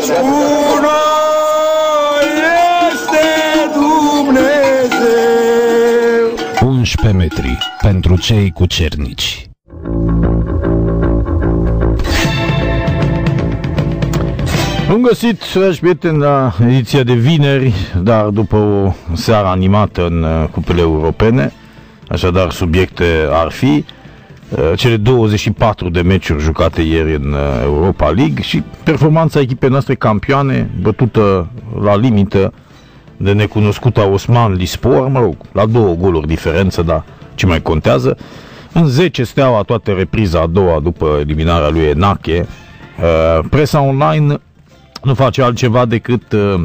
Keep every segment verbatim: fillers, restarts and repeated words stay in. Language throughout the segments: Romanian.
Una este Dumnezeu. unsprezece metri pentru cei cu cernici. Bun găsit, dragi prieteni, la ediția de vineri, dar după o seară animată în cupele europene. Așadar, subiecte ar fi cele douăzeci și patru de meciuri jucate ieri în Europa League și performanța echipei noastre campioane, bătută la limită de necunoscuta Osmanlispor, mă rog, la două goluri diferență, dar ce mai contează. În zece Steaua toată repriza a doua după eliminarea lui Enache. Presa online nu face altceva decât uh,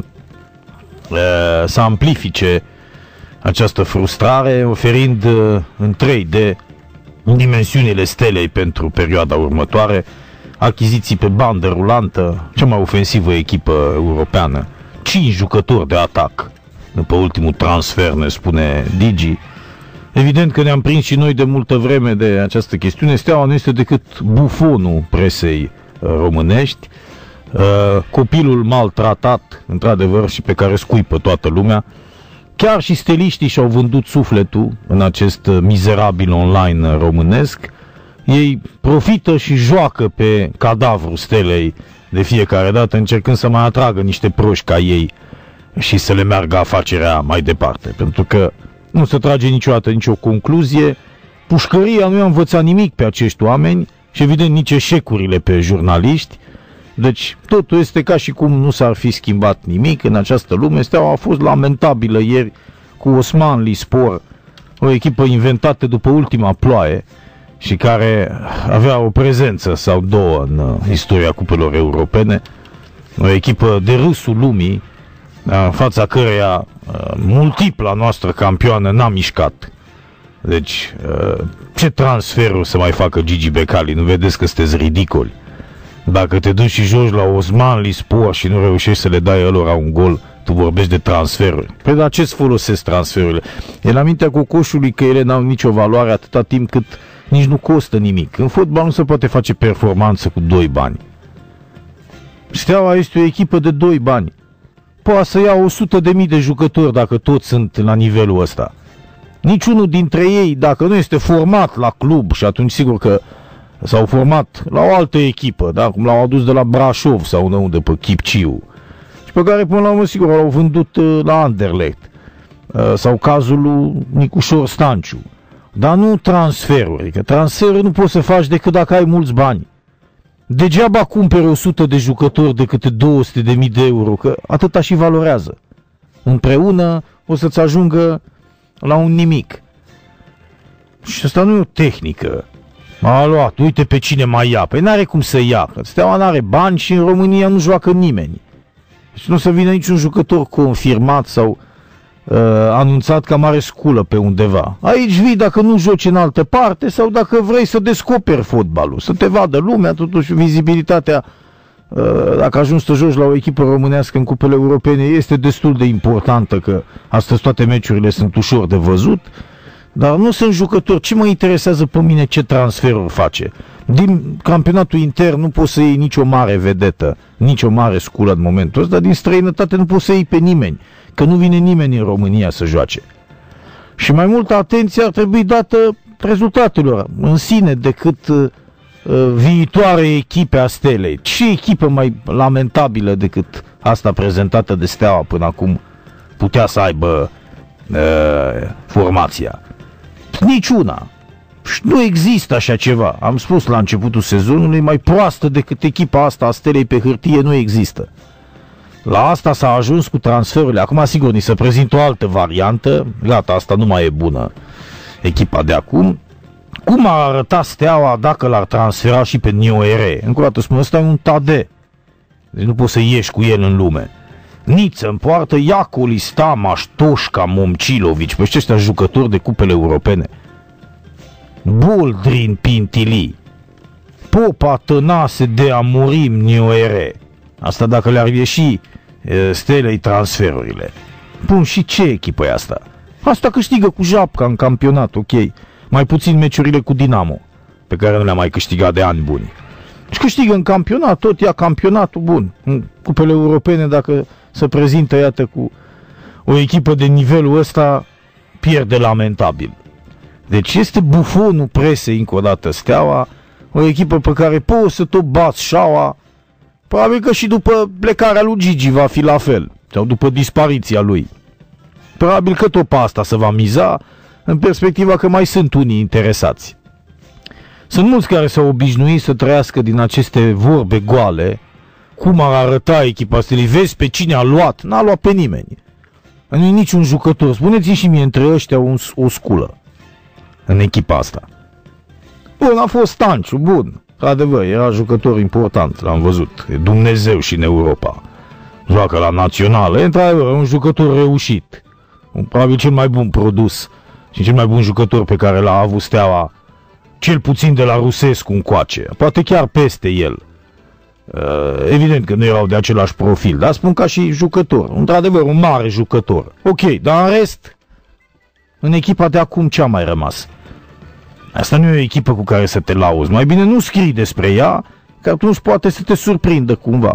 uh, să amplifice această frustrare, oferind uh, în trei D dimensiunile stelei pentru perioada următoare, achiziții pe bandă rulantă, cea mai ofensivă echipă europeană, cinci jucători de atac după ultimul transfer, ne spune Digi. Evident că ne-am prins și noi de multă vreme de această chestiune. Steaua nu este decât bufonul presei românești, Uh, copilul maltratat, într-adevăr, și pe care scuipă toată lumea. Chiar și steliștii și-au vândut sufletul în acest mizerabil online românesc. Ei profită și joacă pe cadavrul stelei de fiecare dată, încercând să mai atragă niște proști ca ei și să le meargă afacerea mai departe, pentru că nu se trage niciodată nicio concluzie. Pușcăria nu i-a învățat nimic pe acești oameni și evident nici eșecurile pe jurnaliști. Deci totul este ca și cum nu s-ar fi schimbat nimic în această lume. Steaua a fost lamentabilă ieri cu Osmanlispor, o echipă inventată după ultima ploaie și care avea o prezență sau două în istoria cupelor europene. O echipă de râsul lumii, în fața căreia multipla noastră campioană n-a mișcat. Deci ce transferuri să mai facă Gigi Becali? Nu vedeți că sunteți ridicoli? Dacă te duci și joci la Osmanlispor și nu reușești să le dai ălora un gol, tu vorbești de transferuri. Păi la ce-ți folosesc transferurile? E la mintea cocoșului că ele n-au nicio valoare atâta timp cât nici nu costă nimic. În fotbal nu se poate face performanță cu doi bani. Steaua este o echipă de doi bani. Poate să ia o sută de mii de jucători dacă toți sunt la nivelul ăsta. Niciunul dintre ei, dacă nu este format la club, și atunci sigur că s-au format la o altă echipă, da? Cum l-au adus de la Brașov sau unde pe Chipciu, și pe care până la urmă sigur l-au vândut uh, la Anderlecht, uh, sau cazul lui Nicușor Stanciu. Dar nu transferuri, adică transferuri nu poți să faci decât dacă ai mulți bani. Degeaba cumperi o sută de jucători de câte două sute de mii de euro, că atâta și valorează. Împreună o să-ți ajungă la un nimic. Și asta nu e o tehnică. M-a luat, uite pe cine mai ia. Păi n-are cum să ia, că Steaua n-are bani și în România nu joacă nimeni. Deci nu o să vină niciun jucător confirmat sau uh, anunțat că mare sculă pe undeva. Aici vii dacă nu joci în altă parte sau dacă vrei să descoperi fotbalul, să te vadă lumea, totuși vizibilitatea, uh, dacă ajungi să joci la o echipă românească în cupele europene, este destul de importantă, că astăzi toate meciurile sunt ușor de văzut. Dar nu sunt jucători. Ce mă interesează pe mine ce transferuri face? Din campionatul intern nu poți să iei nicio mare vedetă, nicio mare sculă în momentul ăsta, dar din străinătate nu poți să iei pe nimeni, că nu vine nimeni în România să joace. Și mai multă atenție ar trebui dată rezultatelor în sine decât uh, viitoare echipe a Stelei. Ce echipă mai lamentabilă decât asta prezentată de Steaua până acum putea să aibă uh, formația? Niciuna. Și nu există așa ceva. Am spus la începutul sezonului, mai proastă decât echipa asta a Stelei pe hârtie nu există. La asta s-a ajuns cu transferurile. Acum, sigur, ni se prezintă o altă variantă. Gata, asta nu mai e bună, echipa de acum. Cum ar arăta Steaua dacă l-ar transfera și pe Nioere? Încă o dată spun, ăsta e un Tade. Deci nu poți să ieși cu el în lume. Niță în poartă, Iacoli, Stamaș, Toșca, Momcilovici, pe ăștia jucători de cupele europene. Boldrin, Pintili, Popa, Tănase, de Amurim, Nioere. Asta dacă le-ar ieși e, Stelei transferurile. Bun, și ce echipă e asta? Asta câștigă cu Japca în campionat, ok. Mai puțin meciurile cu Dinamo, pe care nu le-a mai câștigat de ani buni. Și câștigă în campionat, tot ia campionatul bun. În cupele europene, dacă se prezintă, iată, cu o echipă de nivelul ăsta, pierde lamentabil. Deci este bufonul presei, încă o dată, Steaua, o echipă pe care poți să tot bați șaua. Probabil că și după plecarea lui Gigi va fi la fel, sau după dispariția lui. Probabil că tot pe asta se va miza, în perspectiva că mai sunt unii interesați. Sunt mulți care s-au obișnuit să trăiască din aceste vorbe goale, cum ar arăta echipa asta, vezi pe cine a luat, n-a luat pe nimeni. Nu e niciun jucător, spuneți-mi și mie între ăștia un, o sculă în echipa asta. Bun, a fost Stanciu, bun, adevăr, era jucător important, l-am văzut, e Dumnezeu și în Europa. Joacă la națională, e într-adevăr un jucător reușit, un, probabil cel mai bun produs și cel mai bun jucător pe care l-a avut Steaua, cel puțin de la Rusescu încoace, poate chiar peste el. Evident că nu erau de același profil, dar spun ca și jucător, într-adevăr un mare jucător. Ok, dar în rest, în echipa de acum ce a mai rămas? Asta nu e o echipă cu care să te lauzi, mai bine nu scrii despre ea, că atunci poate să te surprindă cumva.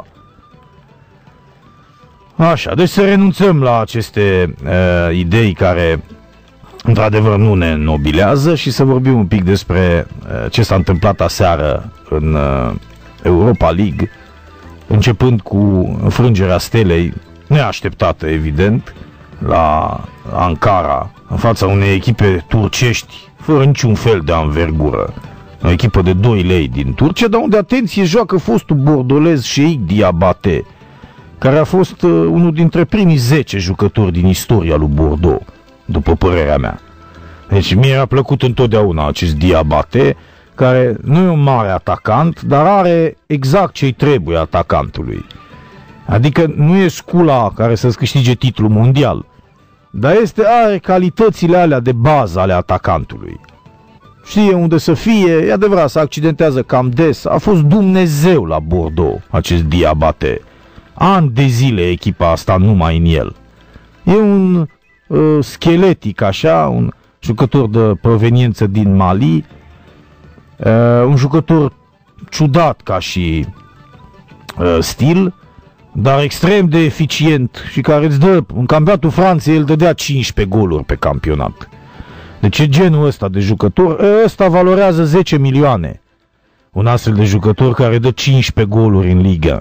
Așa, deci să renunțăm la aceste uh, idei care într-adevăr nu ne înnobilează și să vorbim un pic despre uh, ce s-a întâmplat aseară în uh, Europa League, începând cu înfrângerea Stelei, neașteptată evident, la Ankara, în fața unei echipe turcești, fără niciun fel de anvergură. O echipă de doi lei din Turcia, dar unde, atenție, joacă fostul bordolez Sheikh Diabate, care a fost uh, unul dintre primii zece jucători din istoria lui Bordeaux, după părerea mea. Deci mie mi-a plăcut întotdeauna acest Diabate, care nu e un mare atacant, dar are exact ce-i trebuie atacantului. Adică nu e scula care să-ți câștige titlul mondial, dar este, are calitățile alea de bază ale atacantului. Știe unde să fie, e adevărat, se accidentează cam des, a fost Dumnezeu la Bordeaux, acest Diabate. Ani de zile echipa asta numai în el. E un uh, scheletic așa, un jucător de proveniență din Mali, uh, un jucător ciudat ca și uh, stil, dar extrem de eficient și care îți dă, în campionatul Franței el dădea cincisprezece goluri pe campionat. Deci e genul ăsta de jucător, ăsta valorează zece milioane. Un astfel de jucător care dă cincisprezece goluri în Liga.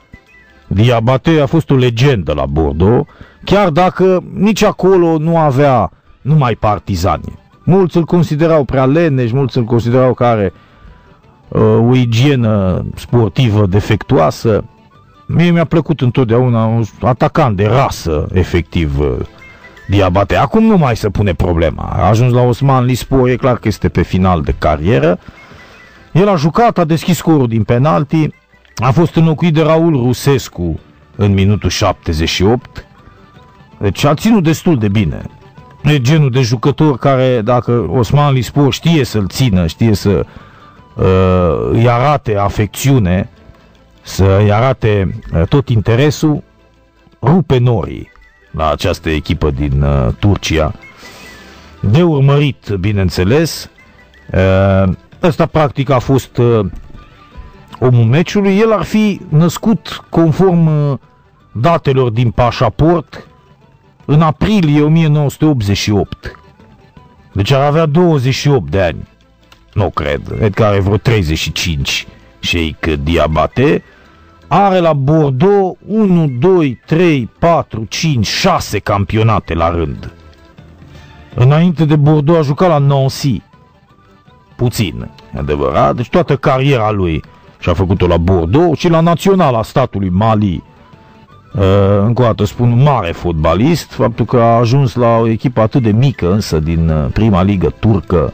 Diabate a fost o legendă la Bordeaux, chiar dacă nici acolo nu avea numai partizani. Mulți îl considerau prea leneș, mulți îl considerau că are uh, o igienă sportivă defectuoasă. Mie mi-a plăcut întotdeauna un atacant de rasă, efectiv, uh, Diabate. Acum nu mai se pune problema. A ajuns la Osman Lispor, e clar că este pe final de carieră. El a jucat, a deschis scorul din penalti, a fost înlocuit de Raul Rusescu în minutul șaptezeci și opt. Deci a ținut destul de bine. E genul de jucător care, dacă Osman Lispor știe să-l țină, știe să uh, îi arate afecțiune, să îi arate uh, tot interesul, rupe norii la această echipă din uh, Turcia. De urmărit, bineînțeles. Uh, ăsta practic a fost uh, omul meciului. El ar fi născut conform uh, datelor din pașaport în aprilie o mie nouă sute optzeci și opt. Deci ar avea douăzeci și opt de ani. Nu cred. Cred că are vreo treizeci și cinci. Sheikh Diabate. Are la Bordeaux unu, doi, trei, patru, cinci, șase campionate la rând. Înainte de Bordeaux a jucat la Nancy. Puțin, adevărat. Deci toată cariera lui și-a făcut-o la Bordeaux și la naționala statului Mali. Uh, încă o dată spun, un mare fotbalist. Faptul că a ajuns la o echipă atât de mică însă din uh, prima ligă turcă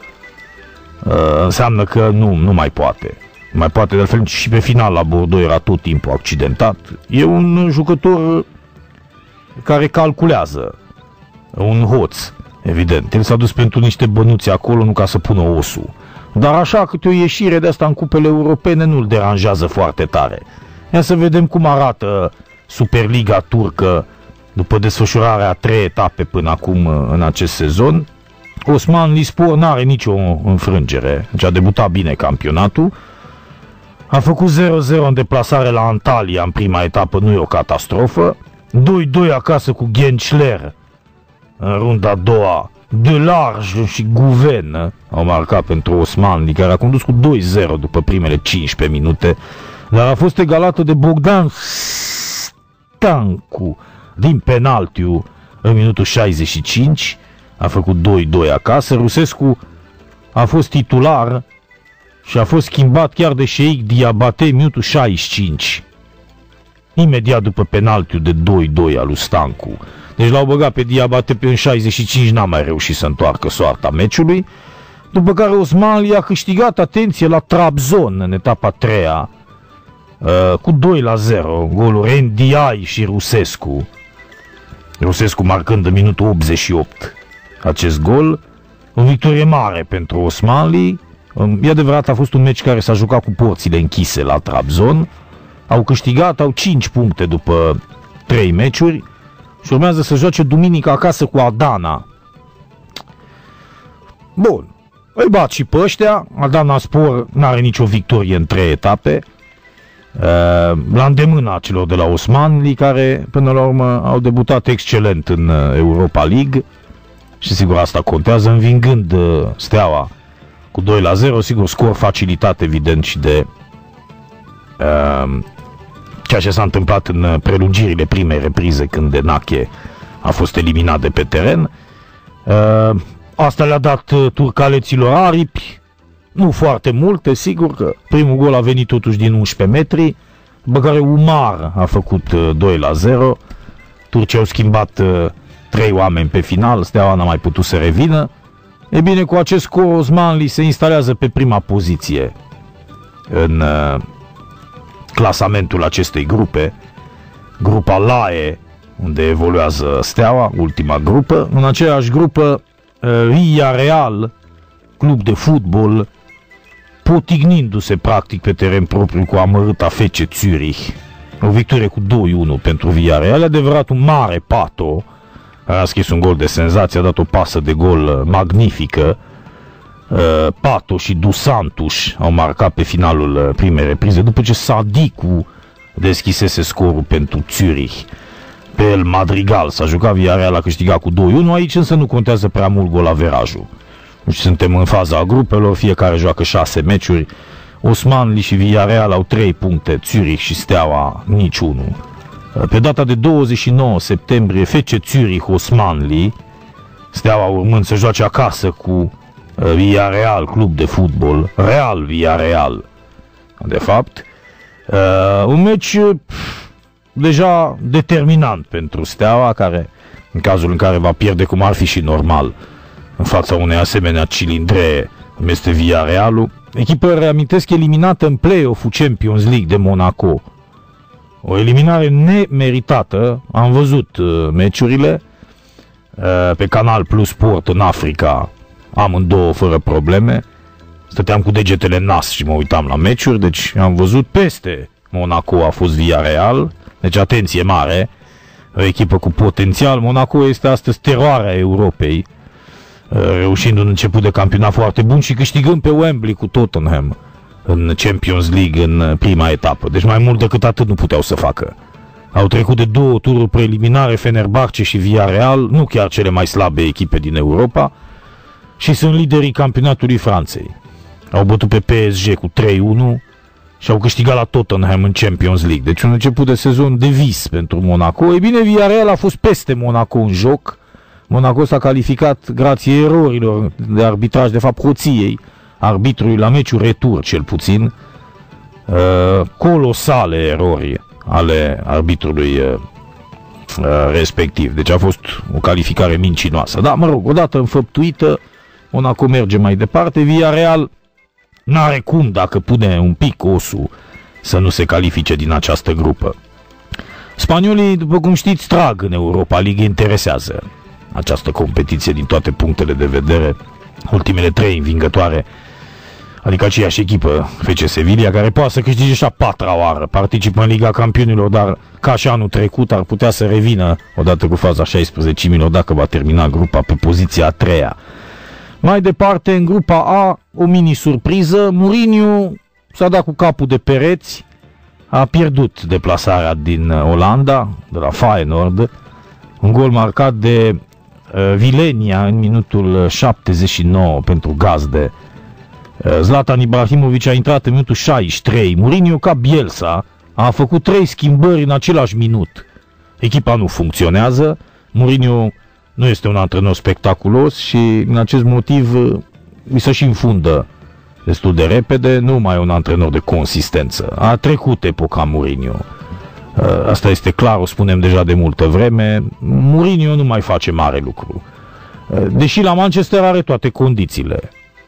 uh, înseamnă că nu, nu mai poate. Nu mai poate, de altfel și pe final la Bordeaux era tot timpul accidentat. E un jucător care calculează, un hoț, evident. El s-a dus pentru niște bănuți acolo, nu ca să pună osul. Dar așa, câte o ieșire de asta în cupele europene nu-l deranjează foarte tare. Ia să vedem cum arată Superliga turcă după desfășurarea a trei etape până acum în acest sezon. Osman Lispor n-are nicio înfrângere, deci a debutat bine campionatul. A făcut zero zero în deplasare la Antalya în prima etapă, nu e o catastrofă. doi doi acasă cu Ghençler în runda a doua. Delarge și Guven au marcat pentru Osmanli, care a condus cu doi zero după primele cincisprezece minute, dar a fost egalată de Bogdan Stancu din penaltiu în minutul șaizeci și cinci. A făcut doi doi acasă. Rusescu a fost titular și a fost schimbat chiar de Sheikh Diabate în minutul șaizeci și cinci, imediat după penaltiul de doi doi al lui Stancu. Deci l-au băgat pe Diabate pe în șaizeci și cinci, n-a mai reușit să întoarcă soarta meciului, după care Osmanli a câștigat, atenție, la Trabzon în etapa a treia cu doi la zero, goluri Ndiaye și Rusescu. Rusescu marcând în minutul optzeci și opt acest gol. O victorie mare pentru Osmanli. E adevărat, a fost un meci care s-a jucat cu porțile închise la Trabzon. Au câștigat, au cinci puncte după trei meciuri și urmează să joace duminică acasă cu Adana. Bun, îi bat și pe ăștia. Adana Spor n-are nicio victorie în trei etape, la îndemâna celor de la Osmanli, care până la urmă au debutat excelent în Europa League și sigur asta contează, învingând Steaua cu doi la zero, sigur scor facilitat evident și de uh, ceea ce s-a întâmplat în prelungirile primei reprize, când Denache a fost eliminat de pe teren. Uh, asta le-a dat turcaleților aripi, nu foarte multe, sigur că primul gol a venit totuși din unsprezece metri, după care Umar a făcut doi la zero. Turcii au schimbat trei oameni pe final, Steaua n-a mai putut să revină. E bine, cu acest scor Osmanli se instalează pe prima poziție în uh, clasamentul acestei grupe, grupa Lae, unde evoluează Steaua, ultima grupă. În aceeași grupă uh, Villarreal, club de fotbal, potignindu-se practic pe teren propriu cu amărâta F C Zurich. O victorie cu doi unu pentru Villarreal, adevărat un mare Pato, a scris un gol de senzație, a dat o pasă de gol magnifică. Pato și Dos Santos au marcat pe finalul primei reprize, după ce Sadiku deschisese scorul pentru Zurich. Pe El Madrigal s-a jucat, Villarreal a câștigat cu doi unu, aici însă nu contează prea mult golaverajul. Deci suntem în faza a grupelor, fiecare joacă șase meciuri. Osmanli și Villarreal au trei puncte, Zurich și Steaua niciunul. Pe data de douăzeci și nouă septembrie, F C Zurich Osmanli, Steaua urmând să joace acasă cu Villarreal, club de fotbal, Real Villarreal, de fapt. Un meci deja determinant pentru Steaua, care, în cazul în care va pierde, cum ar fi și normal, în fața unei asemenea cilindre, cum este Villarrealul, echipă, reamintesc, eliminată în play-off-ul Champions League de Monaco. O eliminare nemeritată. Am văzut uh, meciurile uh, pe Canal Plus Sport în Africa, amândouă fără probleme. Stăteam cu degetele în nas și mă uitam la meciuri, deci am văzut peste Monaco a fost Villarreal, deci atenție mare, o echipă cu potențial. Monaco este astăzi teroarea Europei, uh, reușind un început de campionat foarte bun și câștigând pe Wembley cu Tottenham în Champions League în prima etapă. Deci mai mult decât atât nu puteau să facă. Au trecut de două tururi preliminare Fenerbahce și Villarreal, nu chiar cele mai slabe echipe din Europa, și sunt liderii campionatului Franței. Au bătut pe P S G cu trei unu și au câștigat la Tottenham în Champions League. Deci un început de sezon de vis pentru Monaco. Ei bine, Villarreal a fost peste Monaco în joc. Monaco s-a calificat grație erorilor de arbitraj, de fapt hoției arbitrului la meciul retur, cel puțin. Uh, colosale erori ale arbitrului uh, respectiv. Deci a fost o calificare mincinoasă. Da, mă rog, odată înfăptuită, Monaco merge mai departe. Villarreal n-are cum, dacă pune un pic osul, să nu se califice din această grupă. Spaniolii, după cum știți, trag în Europa League, interesează această competiție din toate punctele de vedere. Ultimele trei învingătoare, adică aceeași echipă, F C Sevilla, care poate să câștige și a patra oară, participă în Liga Campionilor, dar ca și anul trecut ar putea să revină odată cu faza șaisprezecimilor dacă va termina grupa pe poziția a treia. Mai departe, în grupa A, o mini-surpriză, Mourinho s-a dat cu capul de pereți, a pierdut deplasarea din Olanda, de la Feyenoord, un gol marcat de uh, Vilenia în minutul șaptezeci și nouă pentru gazde. Uh, Zlatan Ibrahimovic a intrat în minutul șaizeci și trei, Mourinho ca Bielsa a făcut trei schimbări în același minut. Echipa nu funcționează, Mourinho nu este un antrenor spectaculos și în acest motiv îi se și înfundă destul de repede, nu mai e un antrenor de consistență. A trecut epoca Mourinho. Asta este clar, o spunem deja de multă vreme. Mourinho nu mai face mare lucru. Deși la Manchester are toate condițiile.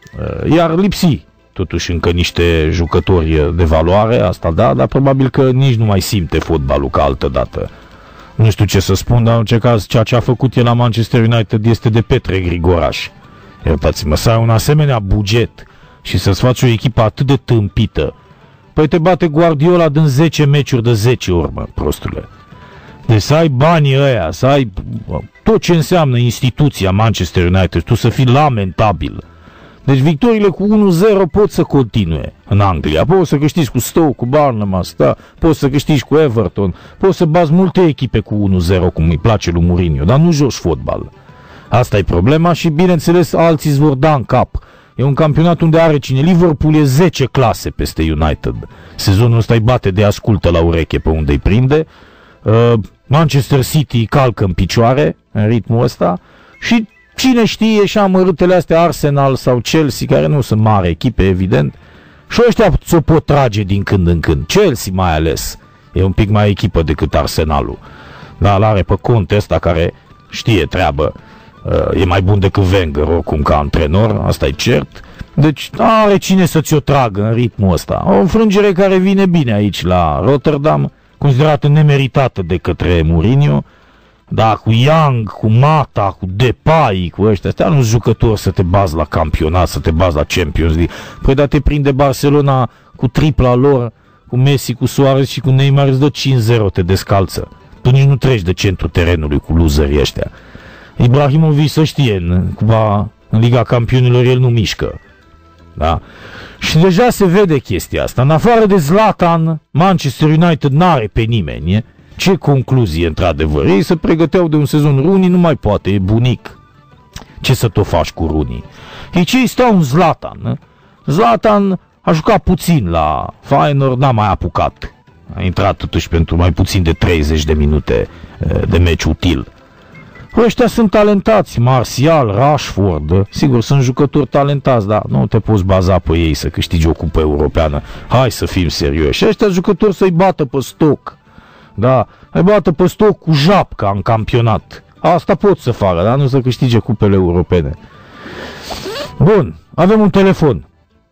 Iar lipsi totuși încă niște jucători de valoare, asta da, dar probabil că nici nu mai simte fotbalul ca altă dată. Nu știu ce să spun, dar în orice caz ceea ce a făcut el la Manchester United este de Petre Grigoraș. Iertați-mă, să ai un asemenea buget și să-ți faci o echipă atât de tâmpită. Păi te bate Guardiola din zece meciuri de zece ori, mă, prostule. Deci să ai banii ăia, să ai tot ce înseamnă instituția Manchester United, tu să fii lamentabil. Deci victoriile cu unu zero pot să continue în Anglia. Poți să câștigi cu Stoke, cu Bournemouth, da? Poți să câștigi cu Everton, poți să bați multe echipe cu unu zero, cum îi place lui Mourinho, dar nu joci fotbal. Asta e problema și, bineînțeles, alții îți vor da în cap. E un campionat unde are cine. Liverpool e zece clase peste United. Sezonul ăsta îi bate de ascultă la ureche pe unde îi prinde. Uh, Manchester City calcă în picioare în ritmul ăsta și cine știe și amărâtele astea, Arsenal sau Chelsea, care nu sunt mari echipe, evident, și ăștia ți-o pot trage din când în când. Chelsea mai ales e un pic mai echipă decât Arsenalul. Dar îl are pe Conte ăsta care știe treabă. E mai bun decât Wenger, oricum, ca antrenor, asta e cert. Deci are cine să ți-o tragă în ritmul ăsta. O înfrângere care vine bine aici la Rotterdam, considerată nemeritată de către Mourinho. Da, cu Young, cu Mata, cu Depay, cu ăștia, astea nu jucători să te bazi la campionat, să te bazi la Champions League. Păi da, te prinde Barcelona cu tripla lor, cu Messi, cu Suarez și cu Neymar, îți dă cinci zero, te descalță. Tu nici nu treci de centrul terenului cu loserii ăștia. Ibrahimovic să știe, în, cumva, în Liga Campionilor el nu mișcă. Da? Și deja se vede chestia asta. În afară de Zlatan, Manchester United n-are pe nimeni. E? Ce concluzie, într-adevăr? Ei se pregăteau de un sezon. Rooney nu mai poate, e bunic. Ce să tot faci cu Rooney? Ei ce stau un Zlatan? Ne? Zlatan a jucat puțin la Feyenoord, n-a mai apucat. A intrat totuși pentru mai puțin de treizeci de minute de meci util. Ăștia sunt talentați, Martial, Rashford, sigur, sunt jucători talentați, dar nu te poți baza pe ei să câștigi o cupă europeană. Hai să fim serioși. Ăștia jucători să-i bată pe Stoke. Da, îi bată pe Stoke cu japca în campionat. Asta pot să facă, dar nu să câștige cupele europene. Bun, avem un telefon.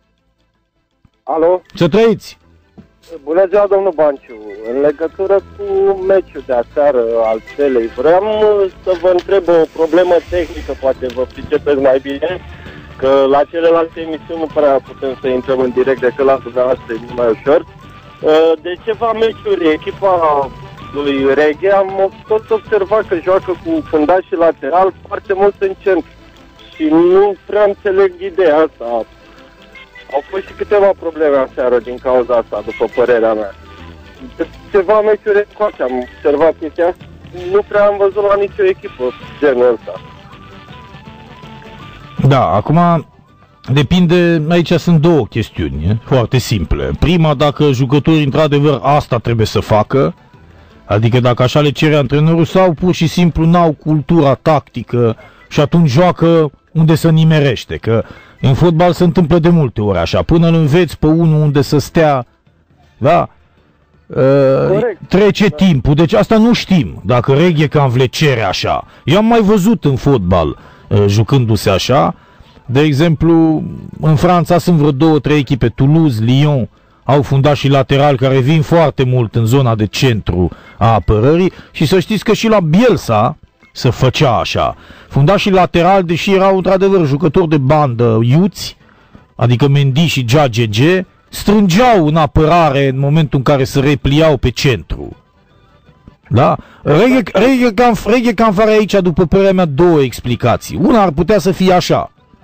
Alo? Să trăiți! Bună ziua, domnul Banciu. În legătură cu meciul de aseară al Stelei, vreau să vă întreb o problemă tehnică, poate vă pricepeți mai bine, că la celelalte emisiuni nu prea putem să intrăm în direct, decât la dumneavoastră e mult mai ușor. De ceva meciuri, echipa lui Reghe, am tot observat că joacă cu fundașii lateral foarte mult în centru și nu prea înțeleg ideea asta. Au fost și câteva probleme aseară din cauza asta, după părerea mea. De ceva meciuri încoace am observat chestia. Nu prea am văzut la nicio echipă genul ăsta. Da, acum depinde, aici sunt două chestiuni foarte simple. Prima, dacă jucătorii într-adevăr asta trebuie să facă, adică dacă așa le cere antrenorul, sau pur și simplu n-au cultura tactică și atunci joacă unde se nimerește, că în fotbal se întâmplă de multe ori așa, până îl înveți pe unul unde să stea, da, uh, trece da. timpul, deci asta nu știm, dacă Reghe cam le cere așa. Eu am mai văzut în fotbal uh, jucându-se așa, de exemplu, în Franța sunt vreo două, trei echipe, Toulouse, Lyon, au fundașii laterali care vin foarte mult în zona de centru a apărării și să știți că și la Bielsa se făcea așa. Fundașii laterali, deși erau într-adevăr jucători de bandă iuți, adică Mendy și Gia-Gege, strângeau în apărare în momentul în care se repliau pe centru. Da? Reghe, reghe, cam, reghe cam are aici, după părerea mea, două explicații. Una ar putea să fie așa.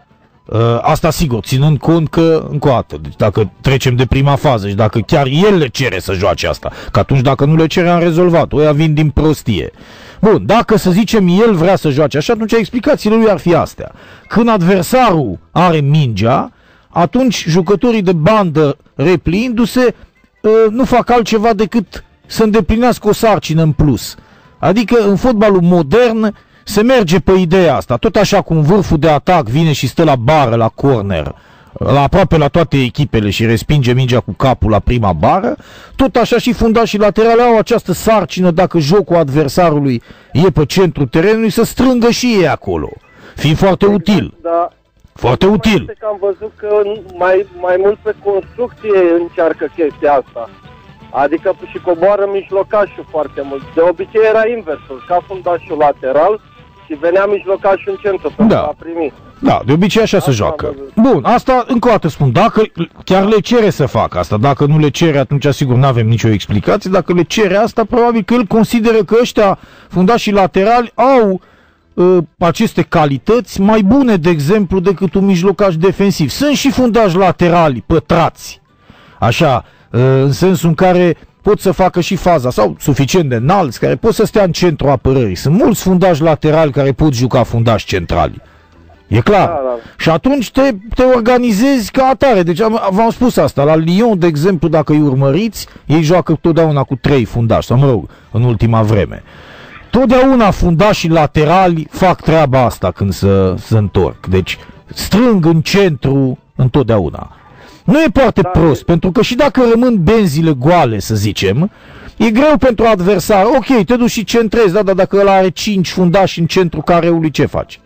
Asta sigur, ținând cont că, încă o dată, deci dacă trecem de prima fază și dacă chiar el le cere să joace asta, că atunci dacă nu le cere am rezolvat, ăia vin din prostie. Bun, dacă să zicem el vrea să joace așa, atunci explicațiile lui ar fi astea. Când adversarul are mingea, atunci jucătorii de bandă repliindu-se nu fac altceva decât să îndeplinească o sarcină în plus. Adică în fotbalul modern se merge pe ideea asta, tot așa cum vârful de atac vine și stă la bară, la corner, la aproape la toate echipele și respinge mingea cu capul la prima bară, tot așa și fundașii laterale au această sarcină, dacă jocul adversarului e pe centrul terenului, să strângă și ei acolo, fiind foarte exact, util. Da. Foarte util. Este că am văzut că mai, mai mult pe construcție încearcă chestia asta. Adică și coboară mijlocașul foarte mult. De obicei era inversul, ca fundașul lateral și venea mijlocașul în centru pentru Da. a primi. Da, de obicei așa se Asta joacă. am văzut. Bun, asta încă o dată spun, dacă chiar le cere să facă asta, dacă nu le cere, atunci sigur nu avem nicio explicație, dacă le cere asta, probabil că el consideră că ăștia fundașii laterali au uh, aceste calități mai bune, de exemplu, decât un mijlocaș defensiv. Sunt și fundași laterali pătrați, așa, uh, în sensul în care pot să facă și faza, sau suficient de înalți, care pot să stea în centrul apărării. Sunt mulți fundași laterali care pot juca fundași centrali. E clar. Da, da. Și atunci te, te organizezi ca atare. Deci am, v-am spus asta. La Lyon, de exemplu, dacă îi urmăriți, ei joacă totdeauna cu trei fundași, sau mă rog, în ultima vreme. Totdeauna fundașii laterali fac treaba asta când se, se întorc. Deci strâng în centru întotdeauna. Nu e foarte Da, prost, e... pentru că și dacă rămân benzile goale, să zicem, e greu pentru adversar. Ok, te duci și centrezi, da, dar dacă ăla are cinci fundași în centru careului, ce faci?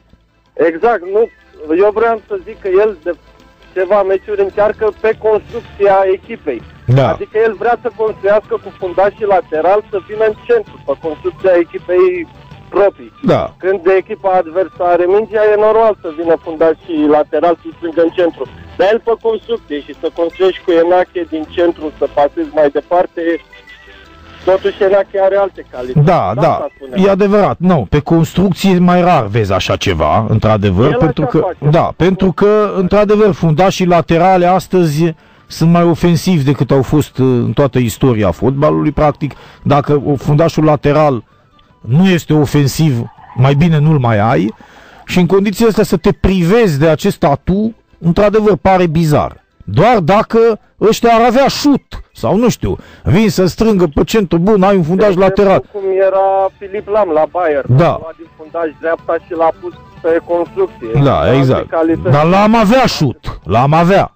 Exact, nu. Eu vreau să zic că el de ceva meciuri încearcă pe construcția echipei. Da. Adică el vrea să construiască cu fundașii lateral să vină în centru, pe construcția echipei proprii. Da. Când de echipa adversă are mingea, e normal să vină fundașii lateral să strângă în centru. Dar el pe construcție și să construiești cu Enache din centru, să pasezi mai departe, totuși Enache are alte calități. Da, da, e adevărat. Nu, pe construcție mai rar vezi așa ceva, într-adevăr, El pentru așa că, face. da, pentru că, într-adevăr, fundașii laterale astăzi sunt mai ofensivi decât au fost în toată istoria fotbalului, practic. Dacă fundașul lateral nu este ofensiv, mai bine nu-l mai ai, și în condițiile astea să te privezi de acest atu, într-adevăr, pare bizar. Doar dacă ăștia ar avea șut, sau nu știu, vin să strângă pe centru, bun, ai un fundaș De lateral. exemplu, cum era Filip Lam la Bayern. Da. A luat din fundaș dreapta și l-a pus pe construcție. Da, exact. Dar l-am avea șut, l-am avea.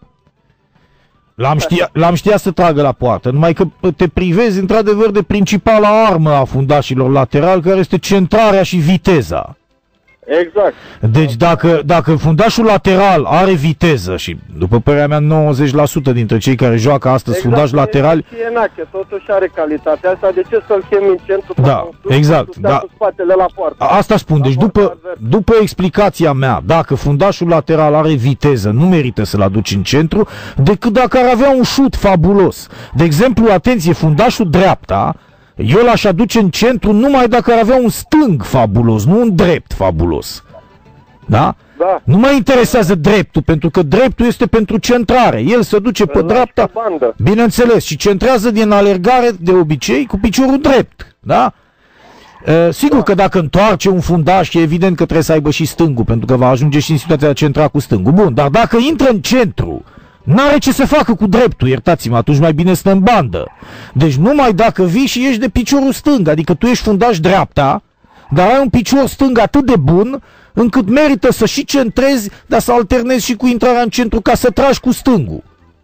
L-am știa, l-am știa să tragă la poartă, numai că te privezi într-adevăr de principala armă a fundașilor laterali, care este centrarea și viteza. Exact. Deci dacă, dacă fundașul lateral are viteză și, după părerea mea, nouăzeci la sută dintre cei care joacă astăzi Exact, fundași laterali... Și Enache, totuși are calitatea asta, de ce să-l chemi în centru? Da, exact, da. Cu spatele la poartă. Asta spun, deci după, după explicația mea, dacă fundașul lateral are viteză, nu merită să-l aduci în centru, decât dacă ar avea un șut fabulos. De exemplu, atenție, fundașul dreapta, eu l-aș aduce în centru numai dacă ar avea un stâng fabulos, nu un drept fabulos. Da? Da. Nu mă interesează dreptul, pentru că dreptul este pentru centrare. El se duce pe Îl lași dreapta, pe bandă. bineînțeles, și centrează din alergare de obicei cu piciorul drept. Da? E, sigur da. Că dacă întoarce un fundaș, e evident că trebuie să aibă și stângul, pentru că va ajunge și în situația de a centra cu stângul. Bun, dar dacă intră în centru, n-are ce să facă cu dreptul, iertați-mă, atunci mai bine stă în bandă. Deci numai dacă vii și ești de piciorul stâng, adică tu ești fundaș dreapta, dar ai un picior stâng atât de bun, încât merită să și centrezi, dar să alternezi și cu intrarea în centru ca să tragi cu stângul.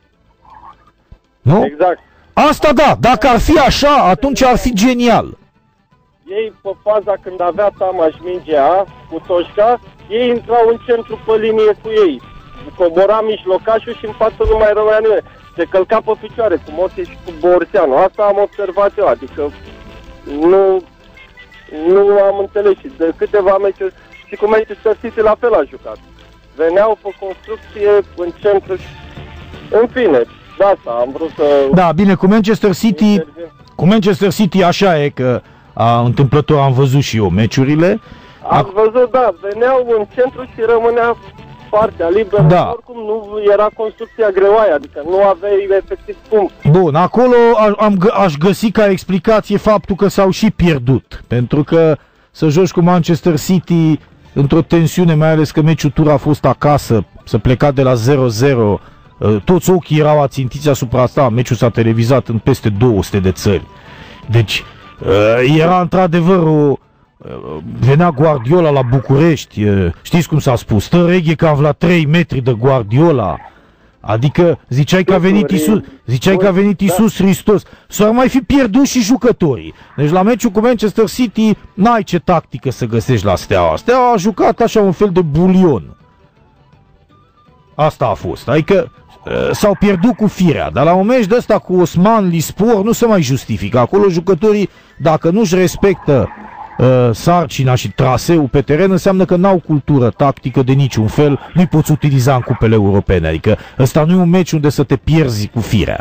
Nu? Exact. Asta da, dacă ar fi așa, atunci ar fi genial. Ei, pe faza când avea Tamaș mingea cu Toșca, ei intrau în centru pe linie cu ei. Cobora mijlocașul și în față nu mai rămânea nimeni. Se călca pe picioare cu Moțe și cu Borseanu. Asta am observat eu, adică nu, nu am înțeles și de câteva meciuri și cu Manchester City la fel a jucat. Veneau pe construcție în centru și... În fine, de asta am vrut să... Da, bine, cu Manchester City, cu Manchester City așa e că a, întâmplător am văzut și eu meciurile. Am văzut, da, veneau în centru și rămânea partea liberă, Da. oricum nu era construcția greoaie, adică nu aveai efectiv cum. Bun, acolo a- am, gă- aș găsi ca explicație faptul că s-au și pierdut. Pentru că să joci cu Manchester City într-o tensiune, mai ales că meciul tur a fost acasă, să pleca de la zero zero, uh, toți ochii erau ațintiți asupra asta, meciul s-a televizat în peste două sute de țări. Deci uh, era într-adevăr o... uh, venea Guardiola la București, uh, știți cum s-a spus, stă Reghecav la trei metri de Guardiola. Adică ziceai că a venit Iisus, ziceai că a venit Iisus Hristos. S-ar mai fi pierdut și jucătorii. Deci la meciul cu Manchester City n-ai ce tactică să găsești la Steaua. Steaua a jucat așa un fel de bulion. Asta a fost. Adică uh, s-au pierdut cu firea. Dar la un meci de ăsta cu Osman Lispor nu se mai justifică. Acolo jucătorii, dacă nu-și respectă uh, sarcina și traseul pe teren, înseamnă că n-au cultură tactică de niciun fel, nu-i poți utiliza în cupele europene. Adică ăsta nu e un meci unde să te pierzi cu firea.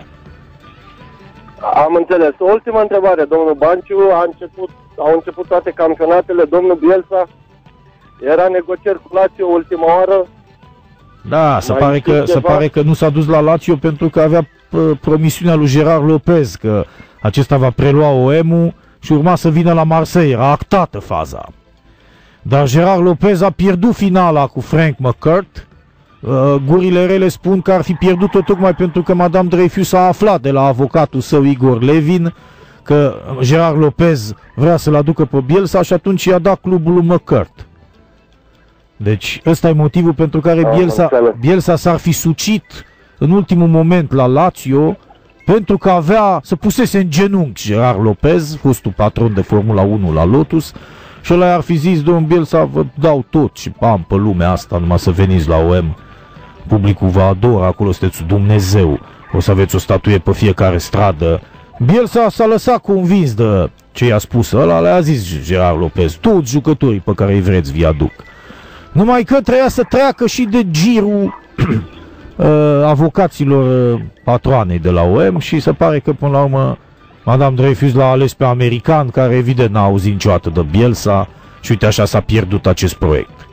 Am înțeles. O ultimă întrebare, domnul Banciu. A început, au început toate campionatele. Domnul Bielsa era negocieri cu Lazio ultima oară. Da, se Mai pare, știți că, se ceva? pare că nu s-a dus la Lazio pentru că avea p- promisiunea lui Gerard Lopez că acesta va prelua O M-ul și urma să vină la Marseille. Era actată faza. Dar Gerard Lopez a pierdut finala cu Frank McCourt. Uh, gurile rele spun că ar fi pierdut-o tocmai pentru că Madame Dreyfus a aflat de la avocatul său Igor Levin că Gerard Lopez vrea să-l aducă pe Bielsa și atunci i-a dat clubul lui McCourt. Deci ăsta e motivul pentru care Am Bielsa, înțeles. Bielsa s-ar fi sucit în ultimul moment la Lazio pentru că avea, să pusese în genunchi Gerard Lopez, fostul patron de Formula unu la Lotus, și ăla ar fi zis, domnul Bielsa, vă dau tot și am pe lumea asta, numai să veniți la O M. Publicul vă adoră, acolo sunteți Dumnezeu, o să aveți o statuie pe fiecare stradă. Bielsa s-a lăsat convins de ce i-a spus ăla, le-a zis Gerard Lopez, toți jucătorii pe care îi vreți vi aduc. Numai că trebuia să treacă și de girul uh, avocaților uh, patroanei de la O M și se pare că până la urmă Madame Dreyfus l-a ales pe american, care evident n-a auzit niciodată de Bielsa și uite așa s-a pierdut acest proiect.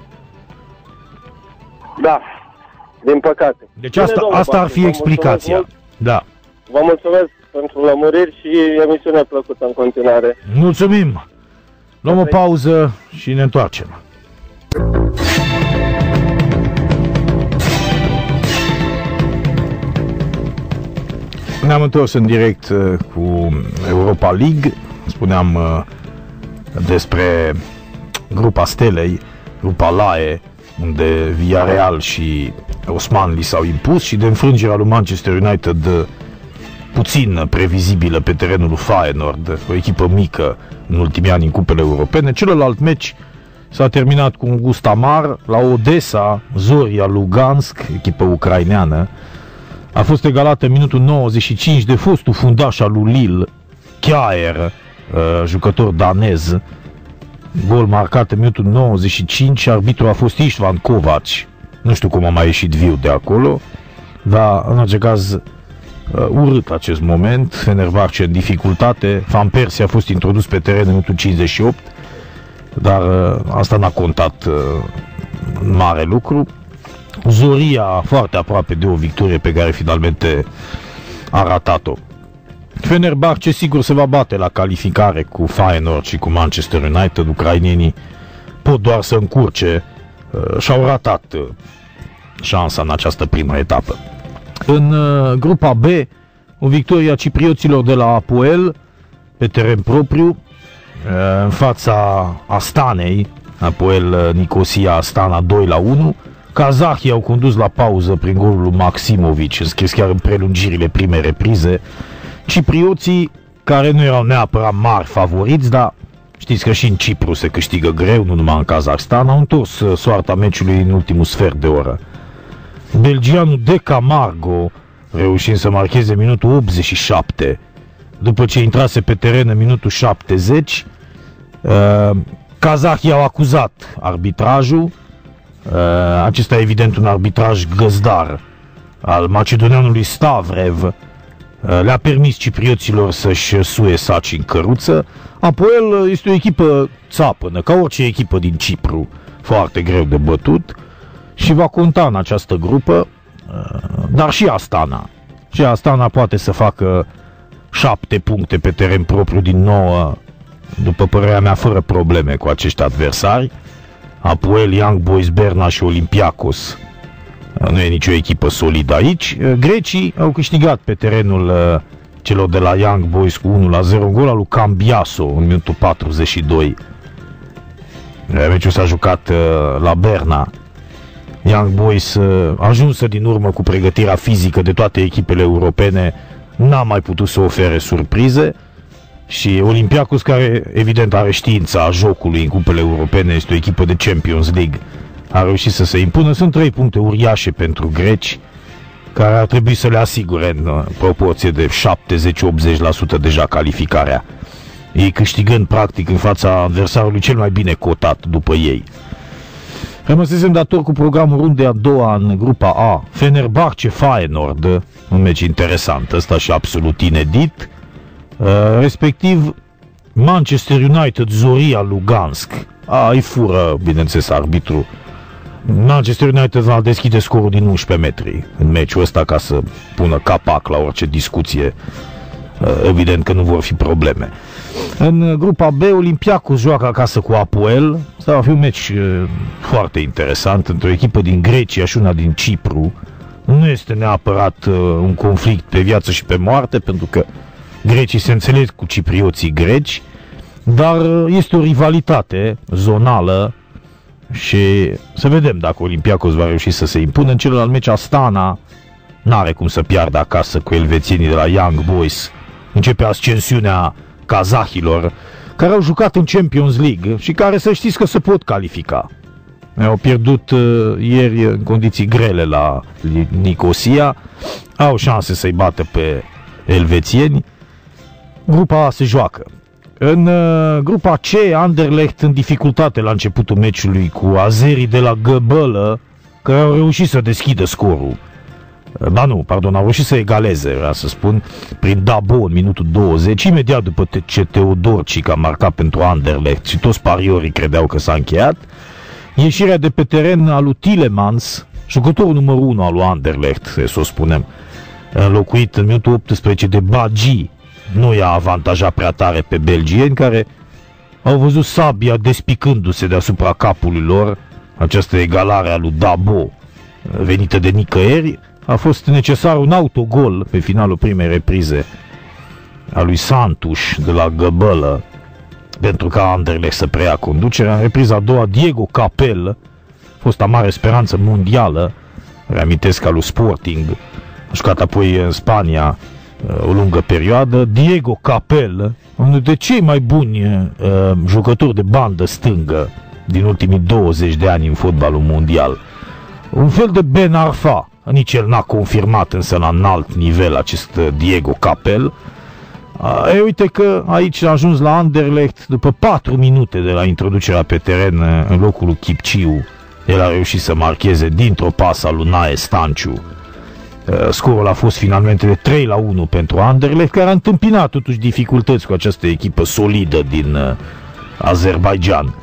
Da, din păcate. Deci Bine, asta, domnul asta ar Banciu, fi vă explicația. mulțumesc Da. mult. Vă mulțumesc pentru lămuriri și emisiune plăcută în continuare. Mulțumim! Luăm o pauză și ne întoarcem. Ne-am întors în direct uh, cu Europa League. Spuneam uh, despre grupa Stelei, grupa Lae, unde Villarreal și Osmanli s-au impus, și de înfrângerea lui Manchester United uh, puțin previzibilă pe terenul lui Feyenoord, o echipă mică în ultimii ani în cupele europene. Celălalt meci s-a terminat cu un gust amar la Odessa, Zoria Lugansk, echipă ucraineană. A fost egalată în minutul nouăzeci și cinci de fostul fundaș al lui Lille, Kjaer, uh, jucător danez. Gol marcat în minutul nouăzeci și cinci, arbitrul a fost Istvan Kovac. Nu știu cum a mai ieșit viu de acolo, dar în orice caz uh, urât acest moment. Fenerbahce în dificultate. Van Persie a fost introdus pe teren în minutul cincizeci și opt, dar uh, asta n-a contat uh, mare lucru. Zoria foarte aproape de o victorie pe care finalmente a ratat-o. Fenerbahce sigur se va bate la calificare cu Feyenoord și cu Manchester United. Ucrainenii pot doar să încurce, uh, și-au ratat uh, șansa în această primă etapă. În uh, grupa B, o victorie a ciprioților de la Apoel pe teren propriu, uh, în fața Astanei. Apoel uh, Nicosia Astana doi la unu. Kazahii au condus la pauză prin golul lui Maximovic, înscris chiar în prelungirile primei reprize. Ciprioții, care nu erau neapărat mari favoriți, dar știți că și în Cipru se câștigă greu, nu numai în Kazahstan, au întors soarta meciului în ultimul sfert de oră. Belgianul De Camargo, reușind să marcheze minutul optzeci și șapte, după ce intrase pe teren în minutul șaptezeci, uh, kazahii au acuzat arbitrajul. Uh, acesta e evident un arbitraj găzdar al macedonianului Stavrev. Uh, le-a permis ciprioților să-și suie saci în căruță. Apoel este o echipă țapănă, ca orice echipă din Cipru, foarte greu de bătut. și va conta în această grupă, dar și Astana. Și Astana poate să facă șapte puncte pe teren propriu din nouă, după părerea mea, fără probleme cu acești adversari. Apoel, Young Boys, Berna și Olympiacos. Nu e nicio echipă solidă aici. Grecii au câștigat pe terenul celor de la Young Boys cu unu la zero, un gol al lui Cambiaso în minutul patruzeci și doi. Meciul s-a jucat la Berna. Young Boys, ajunsă din urmă cu pregătirea fizică de toate echipele europene, n-a mai putut să ofere surprize. Și Olympiacos, care evident are știința a jocului în cupele europene, este o echipă de Champions League, a reușit să se impună. Sunt trei puncte uriașe pentru greci, care ar trebui să le asigure în proporție de șaptezeci-optzeci la sută deja calificarea, ei câștigând practic în fața adversarului cel mai bine cotat după ei. Rămăsesem dator cu programul rundei a doua în grupa A, Fenerbahce Feyenoord, un meci interesant, ăsta și absolut inedit, uh, respectiv Manchester United Zoria Lugansk. A, îi fură, bineînțeles, arbitru. Manchester United va deschide scorul din unsprezece metri în meciul ăsta ca să pună capac la orice discuție. Evident că nu vor fi probleme. În grupa B, Olympiacos joacă acasă cu Apoel. Asta va fi un meci foarte interesant între o echipă din Grecia și una din Cipru. Nu este neapărat un conflict pe viață și pe moarte, pentru că grecii se înțeleg cu ciprioții greci, dar este o rivalitate zonală și să vedem dacă Olympiacos va reuși să se impună. În celălalt meci, Astana n-are cum să piardă acasă cu elvețienii de la Young Boys. Începe ascensiunea kazahilor, care au jucat în Champions League și care, să știți că se pot califica. Au pierdut uh, ieri în condiții grele la Nicosia, au șanse să-i bată pe elvețieni. Grupa A se joacă. În uh, grupa C, Anderlecht în dificultate la începutul meciului cu azerii de la Găbălă, care au reușit să deschidă scorul. Ba nu, pardon, au reușit să egaleze, vreau să spun, prin Dabo în minutul douăzeci, imediat după ce Teodorcic a marcat pentru Anderlecht și toți pariorii credeau că s-a încheiat. Ieșirea de pe teren a lui Tielemans, jucătorul numărul unu al lui Anderlecht, să o spunem, înlocuit în minutul optsprezece de Bagi, nu i-a avantajat prea tare pe belgieni, care au văzut sabia despicându-se deasupra capului lor. Această egalare a lui Dabo, venită de nicăieri, a fost necesar un autogol pe finalul primei reprize a lui Santuș de la Găbălă pentru ca Anderlecht să preia conducerea. În repriza a doua, Diego Capel, fosta mare speranță mondială, reamintesc, al lui Sporting, a jucat apoi în Spania o lungă perioadă. Diego Capel, unul de cei mai buni uh, jucători de bandă stângă din ultimii douăzeci de ani în fotbalul mondial. Un fel de Ben Arfa, nici el n-a confirmat însă la înalt nivel acest Diego Capel. E, uite că aici a ajuns la Anderlecht după patru minute de la introducerea pe teren în locul lui Kipciu. El a reușit să marcheze dintr-o pasă lui Nae Stanciu. Scorul a fost finalmente de trei la unu pentru Anderlecht, care a întâmpinat totuși dificultăți cu această echipă solidă din Azerbaijan.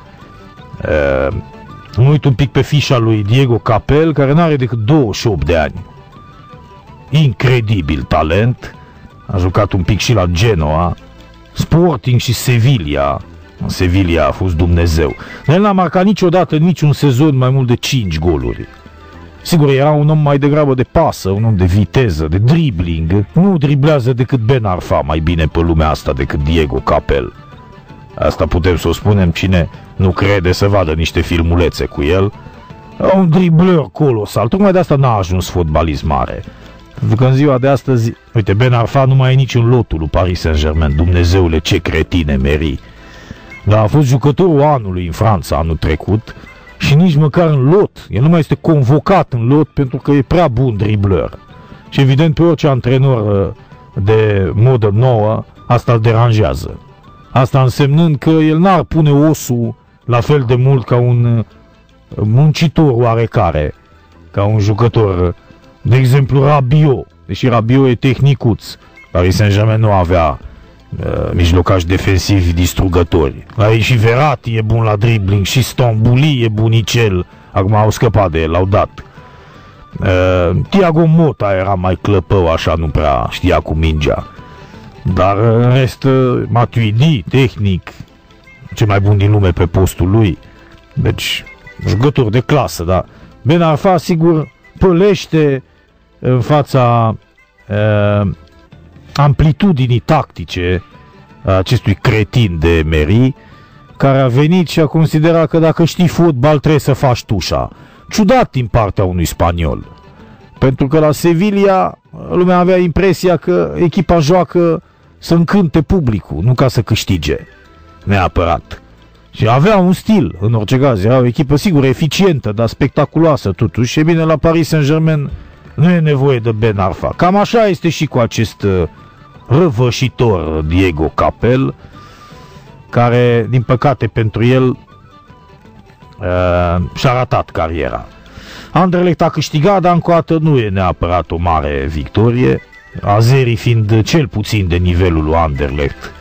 Mă uit un pic pe fișa lui Diego Capel, care n-are decât douăzeci și opt de ani. Incredibil talent. A jucat un pic și la Genoa, Sporting și Sevilla. În Sevilla a fost Dumnezeu. El n-a marcat niciodată în niciun sezon mai mult de cinci goluri. Sigur, era un om mai degrabă de pasă, un om de viteză, de dribbling. Nu driblează decât Ben Arfa mai bine pe lumea asta decât Diego Capel. Asta putem să o spunem, cine nu crede să vadă niște filmulețe cu el. Un dribleur colosal, tocmai de asta n-a ajuns fotbalist mare. Pentru că în ziua de astăzi, uite, Ben Arfa nu mai e nici în lotul lui Paris Saint-Germain. Dumnezeule, ce cretine meri. Dar a fost jucătorul anului în Franța anul trecut și nici măcar în lot. El nu mai este convocat în lot pentru că e prea bun dribleur. Și evident pe orice antrenor de modă nouă, asta îl deranjează. Asta însemnând că el n-ar pune osul la fel de mult ca un muncitor oarecare, ca un jucător, de exemplu Rabiot, deși Rabiot e tehnicuț. Paris Saint-Germain nu avea uh, mijlocași defensivi distrugători. Aici și Verratti e bun la dribbling, și Stambouli e bunicel, Acum au scăpat de el, l-au dat. Uh, Thiago Motta era mai clăpău, așa, nu prea știa cu mingea. Dar în rest, Matuidi, tehnic, cel mai bun din lume pe postul lui. Deci, jucător de clasă, da. Ben Arfa, sigur, pălește în fața uh, amplitudinii tactice a acestui cretin de Emery, care a venit și a considerat că dacă știi fotbal trebuie să faci tușa. Ciudat din partea unui spaniol. Pentru că la Sevilla lumea avea impresia că echipa joacă să încânte publicul, nu ca să câștige neapărat. Și avea un stil, în orice caz, era o echipă sigur eficientă, dar spectaculoasă totuși. Și bine, la Paris Saint-Germain nu e nevoie de Ben Arfa. Cam așa este și cu acest răvășitor Diego Capel, care, din păcate pentru el, uh, și-a ratat cariera. Anderlecht a câștigat, dar încă o dată nu e neapărat o mare victorie, azerii fiind cel puțin de nivelul lui Anderlecht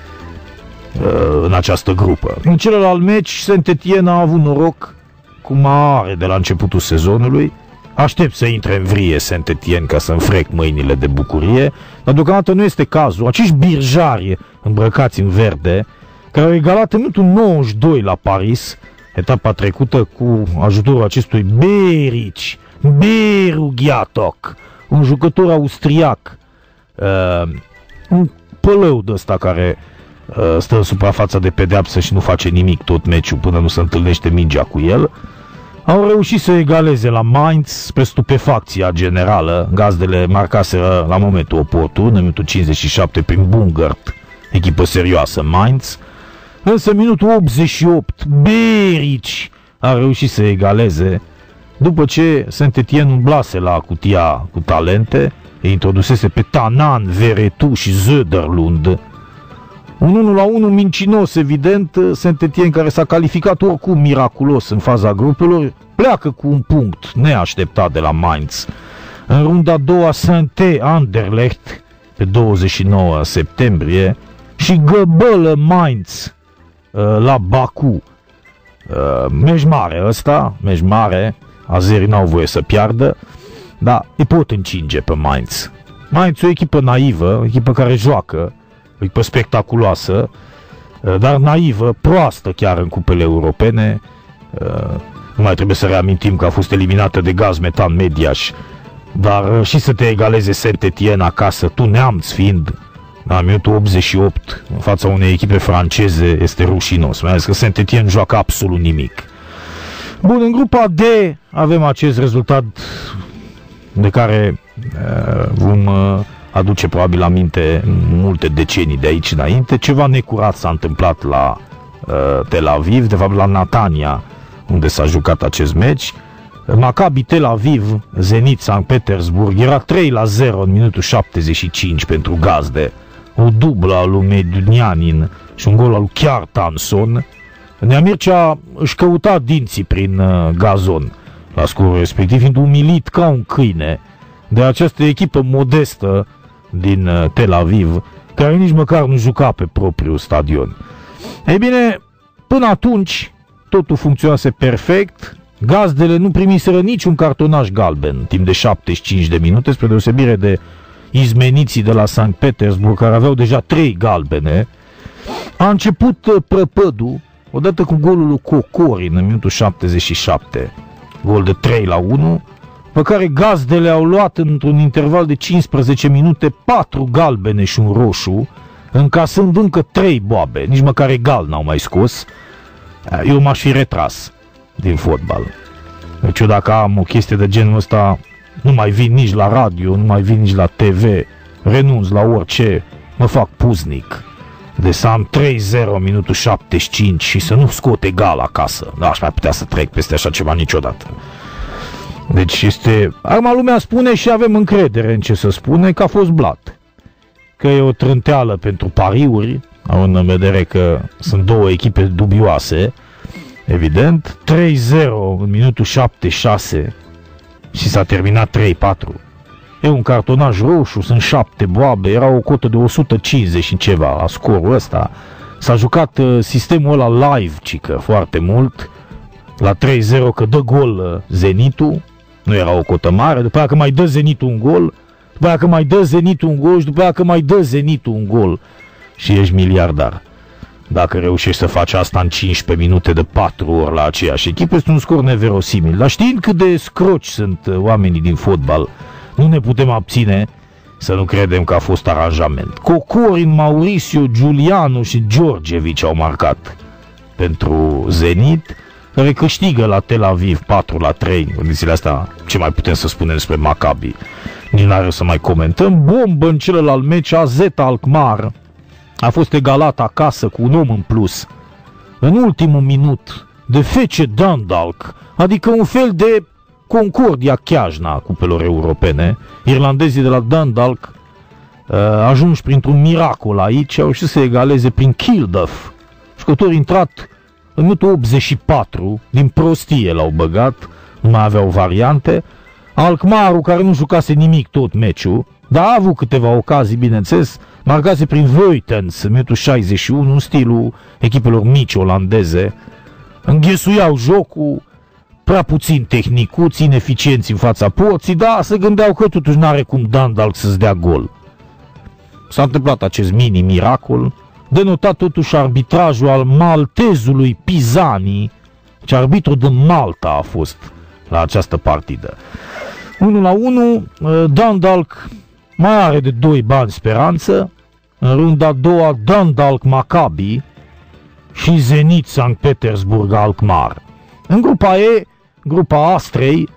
uh, în această grupă. În celălalt meci, Saint-Étienne a avut noroc, cum are de la începutul sezonului. Aștept să intre în vrie Saint-Étienne ca să înfrec mâinile de bucurie, dar deocamdată nu este cazul. Acești birjari îmbrăcați în verde, care au egalat în minutul nouăzeci și doi la Paris, etapa trecută, cu ajutorul acestui Berici, Berughiatoc, un jucător austriac, uh, un pălău de ăsta care uh, stă în suprafața de pedeapsă și nu face nimic tot meciul până nu se întâlnește mingea cu el. Au reușit să egaleze la Mainz spre stupefacția generală. Gazdele marcaseră la momentul oportun, în minutul cincizeci și șapte prin Bungert, echipă serioasă Mainz. Însă în minutul optzeci și opt Berici a reușit să egaleze, după ce Saint-Étienne umblase la cutia cu talente, îi introdusese pe Tanan, Veretout și Söderlund. Un unu la unu mincinos, evident. Saint-Étienne, care s-a calificat oricum miraculos în faza grupelor, pleacă cu un punct neașteptat de la Mainz. În runda a doua, Saint-Anderlecht pe douăzeci și nouă septembrie și găbălă Mainz la Baku. Meci mare ăsta, meci mare, azerii n-au voie să piardă, dar îi pot încinge pe Mainz. Mainz e o echipă naivă, o echipă care joacă, o echipă spectaculoasă, dar naivă, proastă chiar în cupele europene. Nu mai trebuie să reamintim că a fost eliminată de Gaz Metan Mediaș, dar și să te egaleze Saint-Étienne acasă, tu neamț fiind, la minutul optzeci și opt, în fața unei echipe franceze, este rușinos. Mai ales că Saint-Étienne joacă absolut nimic. Bun, în grupa D avem acest rezultat de care uh, vom uh, aduce probabil aminte multe decenii de aici înainte. Ceva necurat s-a întâmplat la uh, Tel Aviv, de fapt la Natania, unde s-a jucat acest meci. Maccabi Tel Aviv, Zenit Sankt Petersburg, era trei la zero în minutul șaptezeci și cinci pentru gazde. O dublă a lui Medunianin și un gol al lui Kjartansson. Nea Mircea își căuta dinții prin uh, gazon la scorul respectiv, fiind umilit ca un câine de această echipă modestă din uh, Tel Aviv, care nici măcar nu juca pe propriul stadion. Ei bine, până atunci totul funcționase perfect. Gazdele nu primiseră niciun cartonaș galben timp de șaptezeci și cinci de minute, spre deosebire de izmeniții de la Sankt Petersburg, care aveau deja trei galbene. A început prăpădul odată cu golul lui Cocorin în minutul șaptezeci și șapte, gol de trei la unu, pe care gazdele au luat într-un interval de cincisprezece minute patru galbene și un roșu, încasând încă trei boabe, nici măcar egal n-au mai scos. Eu m-aș fi retras din fotbal. Deci eu dacă am o chestie de genul ăsta, nu mai vin nici la radio, nu mai vin nici la T V, renunț la orice, mă fac puznic. De să am trei zero în minutul șaptezeci și cinci și să nu scot egal acasă. Nu aș mai putea să trec peste așa ceva niciodată. Deci este... Acum lumea spune și avem încredere în ce să spune, că a fost blat. Că e o trânteală pentru pariuri, având în vedere că sunt două echipe dubioase, evident. Trei zero în minutul șaptezeci și șase și s-a terminat trei patru. E un cartonaj roșu, sunt șapte boabe, era o cotă de o sută cincizeci și ceva la scorul ăsta. S-a jucat uh, sistemul ăla live, cică, foarte mult. la trei zero că dă gol Zenitul, nu era o cotă mare, după aia că mai dă Zenitul un gol, după aia că mai dă Zenitul un gol și după aia că mai dă Zenitul un gol și ești miliardar. Dacă reușești să faci asta în cincisprezece minute de patru ori la aceeași echipă, este un scor neverosimil. Dar știind cât de scroci sunt oamenii din fotbal, nu ne putem abține să nu credem că a fost aranjament. Cocorin, Mauricio, Giuliano și Georgevici au marcat pentru Zenit, care câștigă la Tel Aviv patru la trei. În condițiile astea, ce mai putem să spunem despre Maccabi? Nici n-are să mai comentăm. Bombă în celălalt meci, A Z Alkmaar a fost egalat acasă cu un om în plus în ultimul minut de F C Dundalk, adică un fel de Concordia Chiajna a cupelor europene. Irlandezii de la Dundalk uh, ajunși printr-un miracol aici, au reușit să egaleze prin Kilduff. Jucători intrat în minutul optzeci și patru, din prostie l-au băgat, nu mai aveau variante. Alkmaarul, care nu jucase nimic tot meciul, dar a avut câteva ocazii, bineînțeles, marcase prin Voitens în minutul șaizeci și unu, în stilul echipelor mici olandeze. Înghesuiau jocul, prea puțin tehnicuți, ineficienți în fața porții, dar se gândeau că totuși n-are cum Dundalk să-ți dea gol. S-a întâmplat acest mini-miracol, denotat totuși arbitrajul al maltezului Pisani, ce arbitru din Malta a fost la această partidă. unu la unu, Dundalk mai are de doi bani speranță, în runda a doua Dundalk Maccabi și Zenit Sankt Petersburg Alkmaar. În grupa E, grupa Astrei,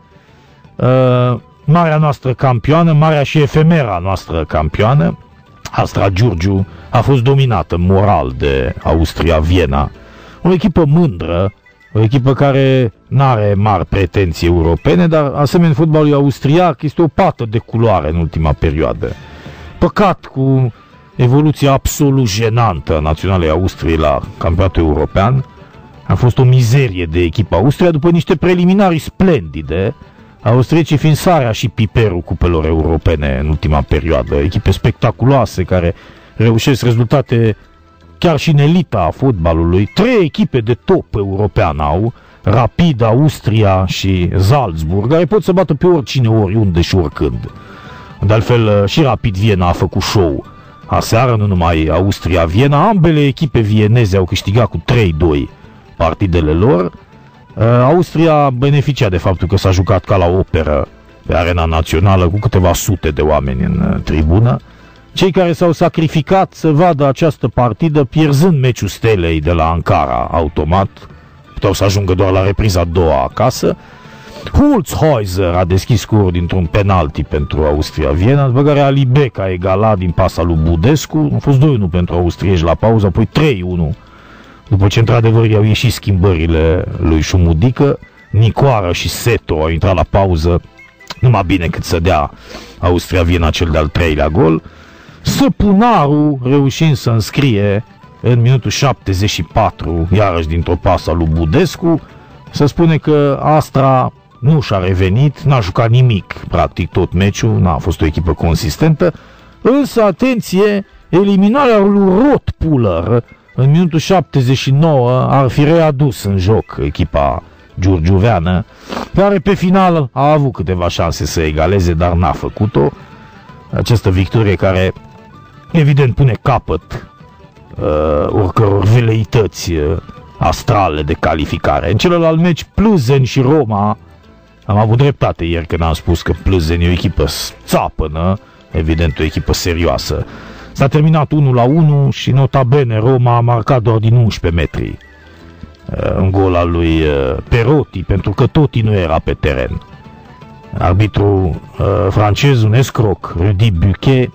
marea noastră campioană, marea și efemera noastră campioană, Astra Giurgiu, a fost dominată moral de Austria Viena, o echipă mândră, o echipă care n-are mari pretenții europene, dar asemenea fotbalului austriac este o pată de culoare în ultima perioadă. Păcat cu evoluția absolut jenantă a naționalei Austriei la campionatul european. A fost o mizerie de echipă Austria după niște preliminari splendide, austriecii fiind sarea și piperul cupelor europene în ultima perioadă. Echipe spectaculoase care reușesc rezultate chiar și în elita fotbalului. Trei echipe de top european au, Rapid, Austria și Salzburg, care pot să bată pe oricine, oriunde și oricând. De altfel, și Rapid Viena a făcut show aseară, nu numai Austria Viena. Ambele echipe vieneze au câștigat cu trei doi partidele lor. Austria beneficia de faptul că s-a jucat ca la operă pe arena națională cu câteva sute de oameni în tribună. Cei care s-au sacrificat să vadă această partidă pierzând meciul Stelei de la Ankara automat, puteau să ajungă doar la repriza a doua acasă. Holzhäuser a deschis scorul dintr-un penalti pentru Austria Viena, după care Ali Beck a egalat din pasa lui Budescu. A fost doi unu pentru austrieci la pauză, apoi trei unu, după ce într-adevăr i-au ieșit schimbările lui Șumudică. Nicoară și Seto au intrat la pauză numai bine cât să dea Austria Viena cel de-al treilea gol. Săpunaru reușind să înscrie în minutul șaptezeci și patru, iarăși dintr-o pasă lui Budescu. Se spune că Astra nu și-a revenit, n-a jucat nimic practic tot meciul, n-a fost o echipă consistentă, însă, atenție, eliminarea lui Rotpuller în minutul șaptezeci și nouă ar fi readus în joc echipa giurgiuveană, care pe final a avut câteva șanse să egaleze, dar n-a făcut-o. Această victorie care evident pune capăt uh, oricăror veleități uh, astrale de calificare. În celălalt meci, Plzen și Roma, am avut dreptate ieri când am spus că Plzen e o echipă țapănă, evident o echipă serioasă. S-a terminat unu la unu și nota bene Roma a marcat doar din unsprezece metri uh, un gol al lui uh, Perotti, pentru că Totti nu era pe teren. Arbitrul uh, francez, un escroc, Rudy Buquet,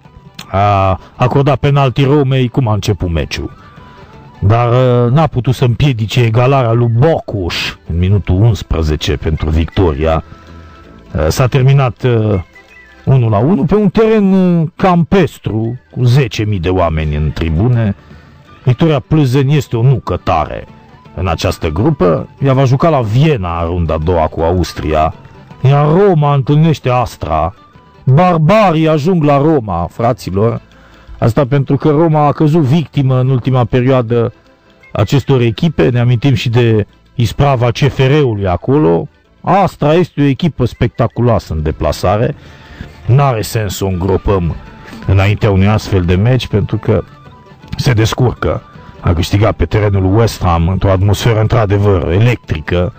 a acordat penalti Romei cum a început meciul. Dar uh, n-a putut să împiedice egalarea lui Bocuș în minutul unsprezece pentru victoria. Uh, s-a terminat uh, unu la unu pe un teren uh, campestru cu zece mii de oameni în tribune. Victoria Plzen este o nucă tare în această grupă. Ea va juca la Viena în runda a doua cu Austria, iar Roma întâlnește Astra. Barbarii ajung la Roma, fraților. Asta pentru că Roma a căzut victimă în ultima perioadă acestor echipe. Ne amintim și de isprava C F R-ului acolo. Astra este o echipă spectaculoasă în deplasare. N-are sens să o îngropăm înaintea unui astfel de meci, pentru că se descurcă. A câștigat pe terenul West Ham într-o atmosferă într-adevăr electrică.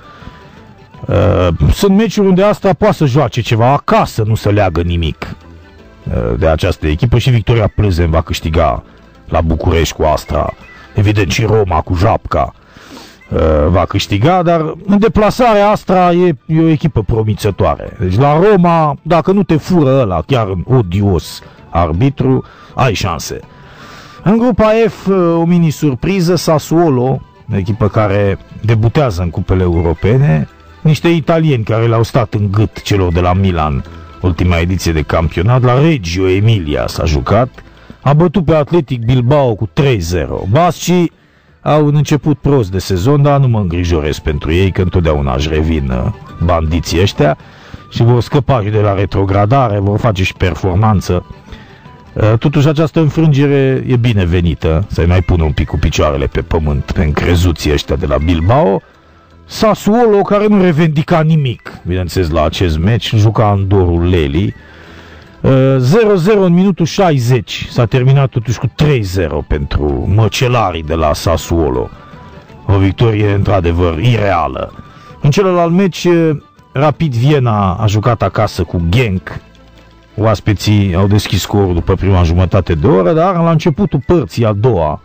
Sunt meciuri unde Astra poate să joace ceva acasă, nu să leagă nimic de această echipă, și Victoria Plzeň va câștiga la București cu Astra. Evident și Roma cu Japca va câștiga, dar în deplasare Astra e, e o echipă promițătoare. Deci la Roma, dacă nu te fură ăla chiar în odios arbitru, ai șanse. În grupa F, o mini-surpriză, Sassuolo, echipă care debutează în cupele europene, niște italieni care le-au stat în gât celor de la Milan ultima ediție de campionat. La Reggio Emilia s-a jucat, a bătut pe Athletic Bilbao cu trei zero. Bascii au un început prost de sezon, dar nu mă îngrijorez pentru ei, că întotdeauna își revin bandiții ăștia și vor scăpa și de la retrogradare, vor face și performanță. Totuși această înfrângere e binevenită, să-i mai pună un pic cu picioarele pe pământ pe încrezuții ăștia de la Bilbao. Sassuolo, care nu revendica nimic, bineînțeles, la acest meci, juca în dorul Leli. zero zero în minutul șaizeci, s-a terminat totuși cu trei zero pentru măcelarii de la Sassuolo. O victorie într-adevăr ireală. În celălalt meci, Rapid Viena a jucat acasă cu Genk. Oaspeții au deschis scorul după prima jumătate de oră, dar la începutul părții a doua,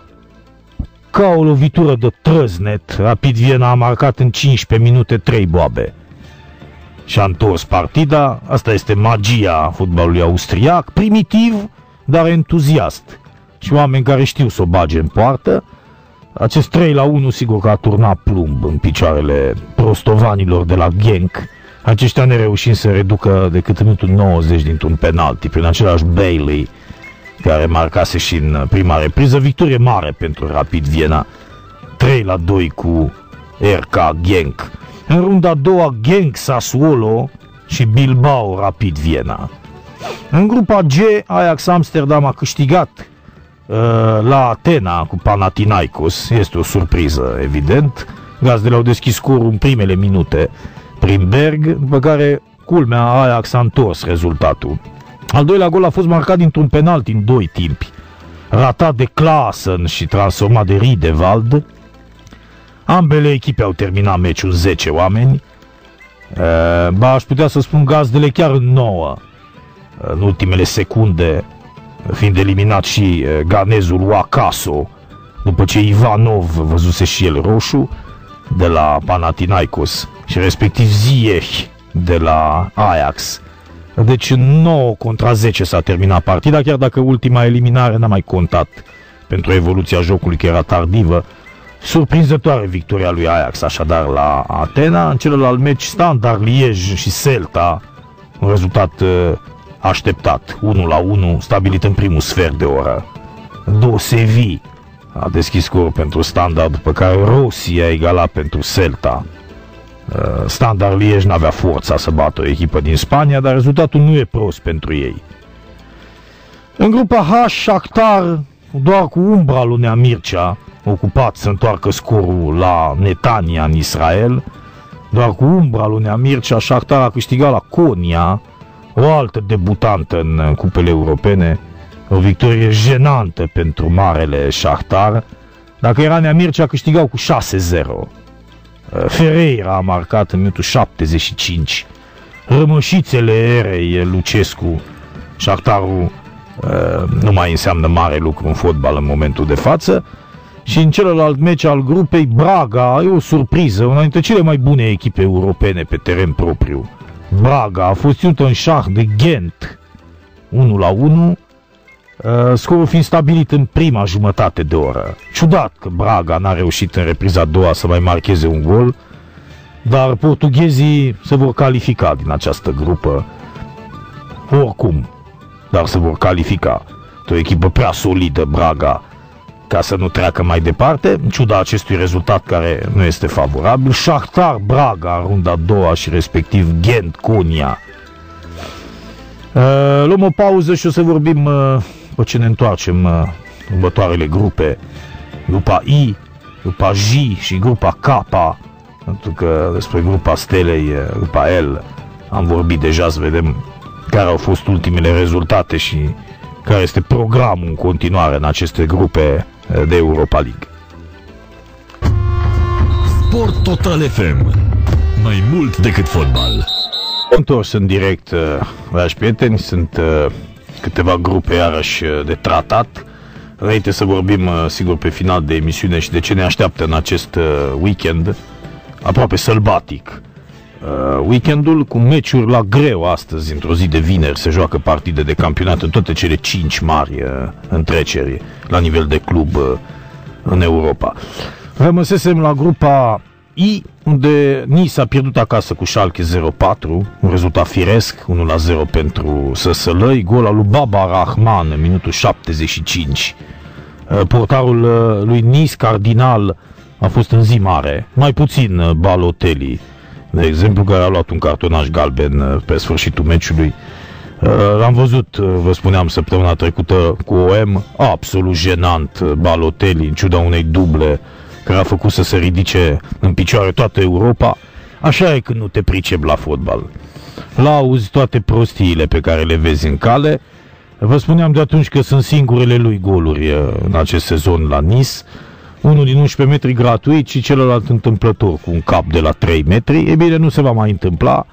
ca o lovitură de trăznet, Rapid Viena a marcat în cincisprezece minute trei boabe. Și-a întors partida. Asta este magia fotbalului austriac, primitiv, dar entuziast. Și oameni care știu să o bage în poartă. Acest trei la unu sigur că a turnat plumb în picioarele prostovanilor de la Genk, aceștia nereușind să reducă decât în minutul nouăzeci dintr-un penalti prin același Bailey, care marcase și în prima repriză. Victorie mare pentru Rapid Viena, trei la doi cu R K Genk. În runda a doua, Genk Sassuolo și Bilbao Rapid Viena. În grupa G, Ajax Amsterdam a câștigat uh, la Atena cu Panathinaikos. Este o surpriză, evident. Gazdele au deschis scorul în primele minute prin Berg, după care, culmea, Ajax a întors rezultatul. Al doilea gol a fost marcat dintr-un penalti în doi timpi, ratat de Klaassen și transformat de Riedewald. Ambele echipe au terminat meciul zece oameni. E, ba, aș putea să spun gazdele chiar în nouă, în ultimele secunde, fiind eliminat și ganezul Wakaso, după ce Ivanov văzuse și el roșu de la Panathinaikos și respectiv Ziyech de la Ajax. Deci în nouă contra zece s-a terminat partida, chiar dacă ultima eliminare n-a mai contat pentru evoluția jocului, că era tardivă. Surprinzătoare victoria lui Ajax așadar la Atena. În celălalt meci, Standard Liège și Celta, un rezultat uh, așteptat, unu la unu, stabilit în primul sfert de oră. Dosevi a deschis scorul pentru Standard, după care Rossi a egalat pentru Celta. Uh, Standard Liège n-avea forța să bată o echipă din Spania, dar rezultatul nu e prost pentru ei. În grupa H, Shakhtar, doar cu umbra lui Nea Mircea, ocupat să întoarcă scorul la Netanya în Israel, doar cu umbra lui Nea Mircea, Shakhtar a câștigat la Konya, o altă debutantă în cupele europene, o victorie jenantă pentru marele Shakhtar. Dacă era Nea Mircea, câștigau cu șase zero. Ferreira a marcat în minutul șaptezeci și cinci. Rămășițele erei Lucescu. Shakhtarul uh, nu mai înseamnă mare lucru în fotbal în momentul de față. Și în celălalt meci al grupei, Braga, e o surpriză, una dintre cele mai bune echipe europene pe teren propriu. Braga a fost ținută în șah de Ghent, unu la unu, scorul fiind stabilit în prima jumătate de oră. Ciudat că Braga n-a reușit în repriza a doua să mai marcheze un gol, dar portughezii se vor califica din această grupă oricum, dar se vor califica. O echipă prea solidă, Braga, ca să nu treacă mai departe, în ciuda acestui rezultat care nu este favorabil. Shakhtar Braga, runda a doua, și respectiv Ghent Konya. Uh, luăm o pauză și o să vorbim uh, după ce ne întoarcem uh, următoarele grupe, grupa I, grupa J și grupa K, pentru că despre grupa Stelei, grupa L, am vorbit deja, să vedem care au fost ultimele rezultate și care este programul în continuare în aceste grupe de Europa League. Sport Total F M. Mai mult decât fotbal. Întors în direct, dragi prieteni, sunt câteva grupe iarăși de tratat. Înainte să vorbim, sigur, pe final de emisiune și de ce ne așteaptă în acest weekend aproape sălbatic. Weekendul cu meciuri la greu astăzi, într-o zi de vineri, se joacă partide de campionat în toate cele cinci mari întreceri la nivel de club în Europa. Rămăsesem la grupa I, unde Nice a pierdut acasă cu Schalke zero patru, un rezultat firesc, unu la zero pentru Săsălăi, gol al lui Baba Rahman în minutul șaptezeci și cinci. Portarul lui Nice, Cardinal, a fost în zi mare, mai puțin Balotelli, de exemplu, care a luat un cartonaj galben pe sfârșitul meciului. L-am văzut, vă spuneam, săptămâna trecută cu O M, absolut jenant Balotelli, în ciuda unei duble care a făcut să se ridice în picioare toată Europa. Așa e când nu te pricep la fotbal. L-auzi toate prostiile pe care le vezi în cale. Vă spuneam de atunci că sunt singurele lui goluri în acest sezon la Nice. Unul din unsprezece metri gratuit și celălalt întâmplător cu un cap de la trei metri. E bine, nu se va mai întâmpla.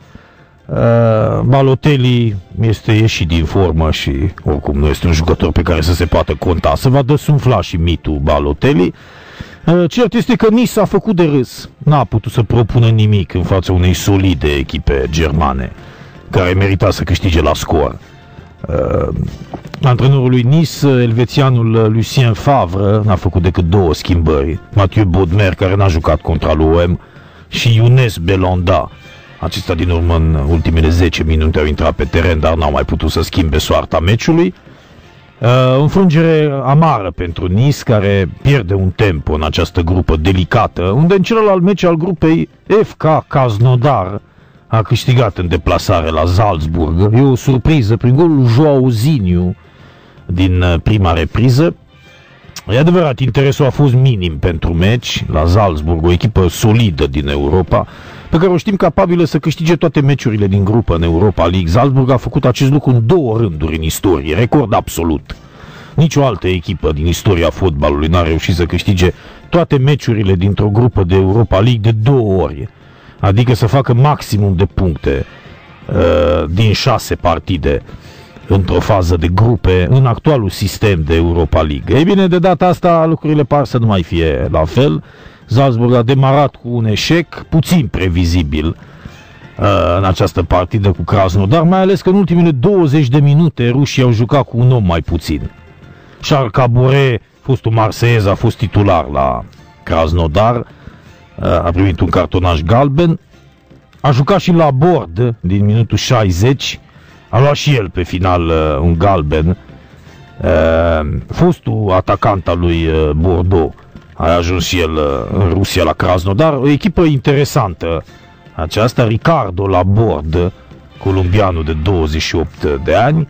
Balotelli este ieșit din formă și oricum nu este un jucător pe care să se poată conta. Se va desumfla și mitul Balotelli. Cert este că Nice a făcut de râs. N-a putut să propună nimic în fața unei solide echipe germane care merita să câștige la scor. Uh, antrenorul lui Nice, elvețianul Lucien Favre, n-a făcut decât două schimbări. Mathieu Bodmer, care n-a jucat contra lui O M, și Younes Belhanda. Acesta din urmă în ultimele zece minute au intrat pe teren, dar n-au mai putut să schimbe soarta meciului. Uh, înfrângere amară pentru Nice, care pierde un tempo în această grupă delicată, unde în celălalt meci al grupei F K Krasnodar a câștigat în deplasare la Salzburg. E o surpriză prin golul Joao Ziniu din prima repriză. E adevărat, interesul a fost minim pentru meci la Salzburg, o echipă solidă din Europa, pe care o știm capabilă să câștige toate meciurile din grupă în Europa League. Salzburg a făcut acest lucru în două rânduri în istorie, record absolut. Nici o altă echipă din istoria fotbalului n-a reușit să câștige toate meciurile dintr-o grupă de Europa League de două ori, adică să facă maximum de puncte uh, din șase partide într-o fază de grupe în actualul sistem de Europa League. Ei bine, de data asta lucrurile par să nu mai fie la fel. Salzburg a demarat cu un eșec puțin previzibil uh, în această partidă cu Krasnodar, mai ales că în ultimele douăzeci de minute rușii au jucat cu un om mai puțin. Charles Caboret, fostul marseiez, a fost titular la Krasnodar, uh, a primit un cartonaj galben, a jucat și la bord din minutul șaizeci, a luat și el pe final uh, un galben. Uh, fostul atacant al lui uh, Bordeaux a ajuns și el în Rusia la Krasnodar. O echipă interesantă aceasta, Ricardo Laborde, colombianul de douăzeci și opt de ani.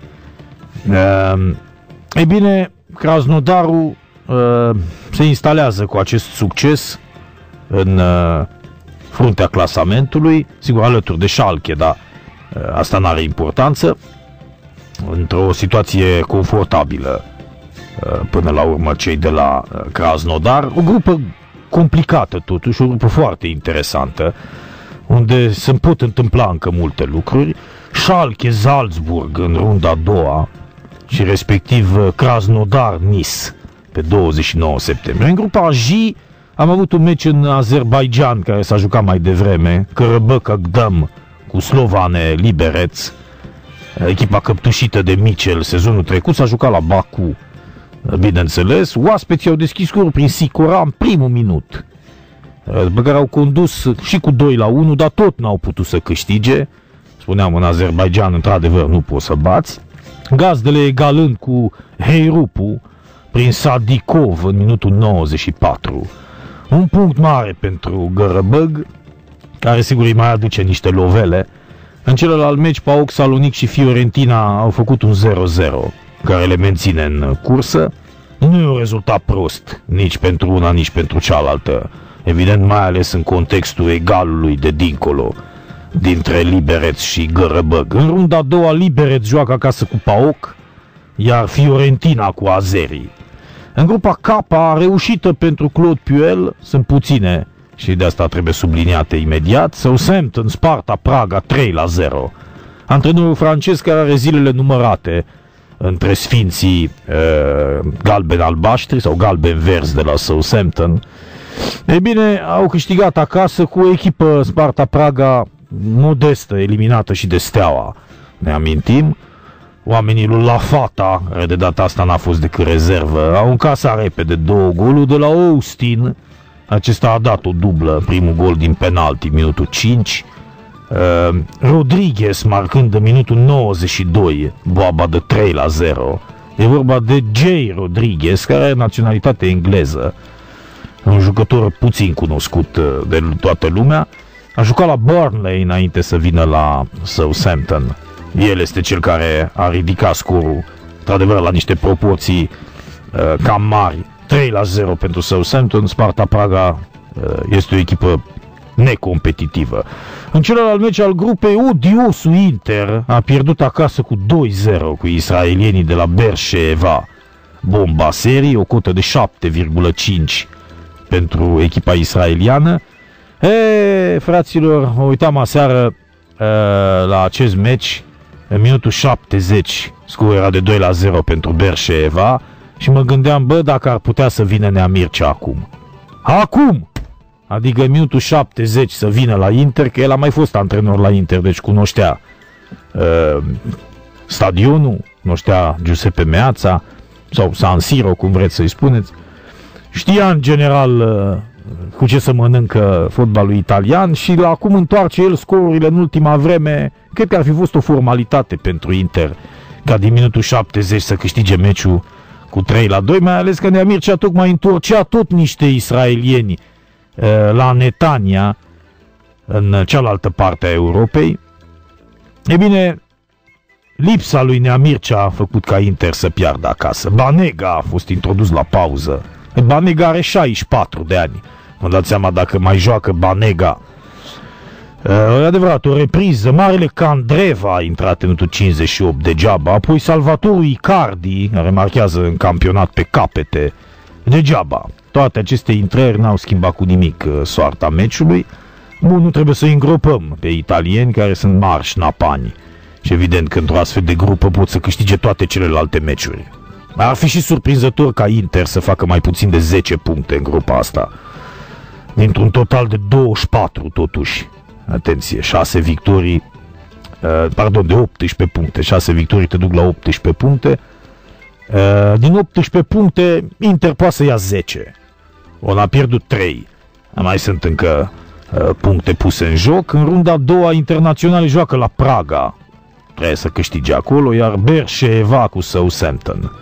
Ei bine, Krasnodarul se instalează cu acest succes în fruntea clasamentului, sigur alături de Schalke, dar asta n-are importanță, într-o situație confortabilă până la urmă cei de la Krasnodar. O grupă complicată totuși, o grupă foarte interesantă, unde se pot întâmpla încă multe lucruri. Schalke Salzburg în runda a doua și respectiv Krasnodar Nice pe douăzeci și nouă septembrie. În grupa J am avut un meci în Azerbaijan care s-a jucat mai devreme, Karabakh Agdam cu Slovane Liberec. Echipa căptușită de Michel sezonul trecut s-a jucat la Baku. Bineînțeles, oaspeții au deschis scorul prin Sicora în primul minut, pe care au condus și cu doi la unu, dar tot n-au putut să câștige. Spuneam, în Azerbaijan, într-adevăr, nu poți să bați. Gazdele egalând cu Heirupu prin Sadikov în minutul nouăzeci și patru. Un punct mare pentru Gărăbăg, care sigur îi mai aduce niște lovele. În celălalt meci, PAOK Salonic și Fiorentina au făcut un zero zero, care le menține în cursă. Nu e un rezultat prost, nici pentru una, nici pentru cealaltă evident mai ales în contextul egalului de dincolo, dintre Liberec și Gărăbăg. În runda a doua, Liberec joacă acasă cu PAOK, iar Fiorentina cu Azerii. În grupa K, reușită pentru Claude Puel, sunt puține și de asta trebuie subliniate imediat. Southampton, Sparta Praga trei la zero. Antrenorul francez care are zilele numărate între sfinții uh, galben-albaștri sau galben-verzi de la Southampton. Ei bine, au câștigat acasă cu o echipă Sparta Praga modestă, eliminată și de Steaua. Ne amintim, oamenii lui Lafata, care de data asta n-a fost decât rezervă, au încasat repede două goluri de la Austin. Acesta a dat o dublă, primul gol din penalti, minutul cinci. Uh, Rodriguez marcând în minutul nouăzeci și doi, boaba de trei la zero. E vorba de Jay Rodriguez, care are naționalitate engleză, un jucător puțin cunoscut de toată lumea. A jucat la Burnley înainte să vină la Southampton. El este cel care a ridicat scorul, într-adevăr, la niște proporții uh, cam mari. trei la zero pentru Southampton. Sparta Praga uh, este o echipă necompetitivă. În celălalt meci al grupei, odiosul Inter a pierdut acasă cu doi zero cu israelienii de la Beersheva. Bomba serii, o cotă de șapte virgulă cinci pentru echipa israeliană. E, fraților, mă uitam aseară uh, la acest meci. În minutul șaptezeci, scorul era de doi la zero pentru Beersheva și mă gândeam, bă, dacă ar putea să vină Nea Mircea acum. Acum! Adică în minutul șaptezeci să vină la Inter, că el a mai fost antrenor la Inter, deci cunoștea uh, stadionul, cunoștea Giuseppe Meazza, sau San Siro, cum vreți să-i spuneți. Știa în general uh, cu ce să mănâncă fotbalul italian și la cum întoarce el scorurile în ultima vreme, cred că ar fi fost o formalitate pentru Inter ca din minutul șaptezeci să câștige meciul cu trei la doi, mai ales că Nea Mircea tocmai întorcea tot niște israelieni uh, la Netanya, în cealaltă parte a Europei. E bine, lipsa lui Nea Mircea a făcut ca Inter să piardă acasă. Banega a fost introdus la pauză. Banega are șaizeci și patru de ani. Mă dați seama dacă mai joacă Banega. E adevărat, o repriză. Marele Candreva a intrat în minutul cincizeci și opt degeaba. Apoi Salvatorul Icardi, care marchează în campionat pe capete, degeaba. Toate aceste intrări n-au schimbat cu nimic soarta meciului. Bun, nu trebuie să îngropăm pe italieni care sunt mari șnapani. Și evident că într-o astfel de grupă pot să câștige toate celelalte meciuri. Ar fi și surprinzător ca Inter să facă mai puțin de zece puncte în grupa asta. Dintr-un total de douăzeci și patru totuși. Atenție, șase victorii, uh, pardon, de optsprezece puncte. șase victorii te duc la optsprezece puncte. Uh, din optsprezece puncte, Inter poate să ia zece. O a pierdut trei. Mai sunt încă uh, puncte puse în joc. În runda a doua, internaționale joacă la Praga. Trebuie să câștige acolo, iar Beersheva cu Southampton.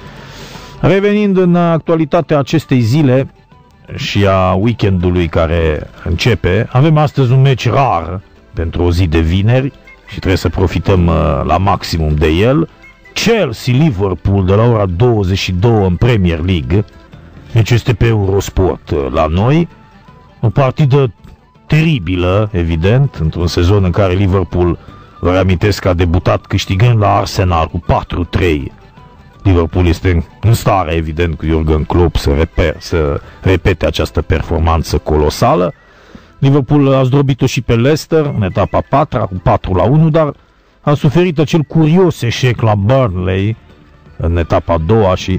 Revenind în actualitatea acestei zile și a weekendului care începe, avem astăzi un meci rar pentru o zi de vineri și trebuie să profităm la maximum de el. Chelsea-Liverpool de la ora douăzeci și două în Premier League. Deci este pe Eurosport la noi. O partidă teribilă, evident, într-un sezon în care Liverpool, vă reamintesc că a debutat câștigând la Arsenal cu patru trei. Liverpool este în stare, evident, cu Jurgen Klopp să, reper, să repete această performanță colosală. Liverpool a zdrobit-o și pe Leicester în etapa a patra cu patru la unu, dar a suferit acel curios eșec la Burnley în etapa a doua și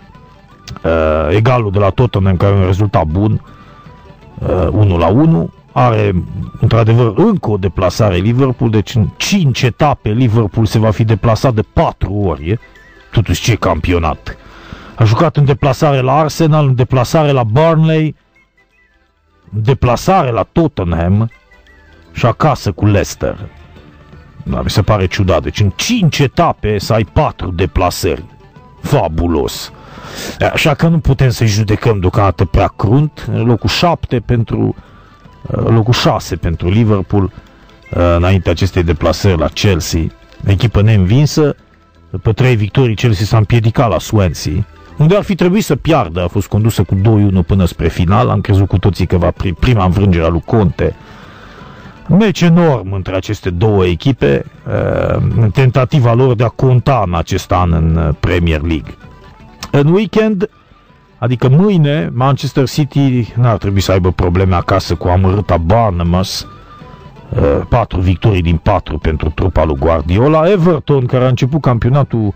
uh, egalul de la Tottenham, care e un rezultat bun, uh, unu la unu. Are, într-adevăr, încă o deplasare Liverpool, deci în cinci etape Liverpool se va fi deplasat de patru ori. Totuși, ce campionat! A jucat în deplasare la Arsenal, în deplasare la Burnley, în deplasare la Tottenham și acasă cu Leicester. Da, mi se pare ciudat. Deci în cinci etape să ai patru deplasări. Fabulos! Așa că nu putem să-i judecăm deocamdată prea crunt. Locul șapte pentru... locul șase pentru Liverpool înainte acestei deplasări la Chelsea. Echipă neînvinsă. După trei victorii, Chelsea s-a împiedicat la Swansea. unde ar fi trebuit să piardă, a fost condusă cu doi unu până spre final, am crezut cu toții că va pri prima înfrângere a lui Conte. Meci enorm între aceste două echipe, în tentativa lor de a conta în acest an în Premier League. În weekend, adică mâine, Manchester City n-ar trebui să aibă probleme acasă cu amărâta Bournemouth, patru victorii din patru pentru trupa lui Guardiola. Everton, care a început campionatul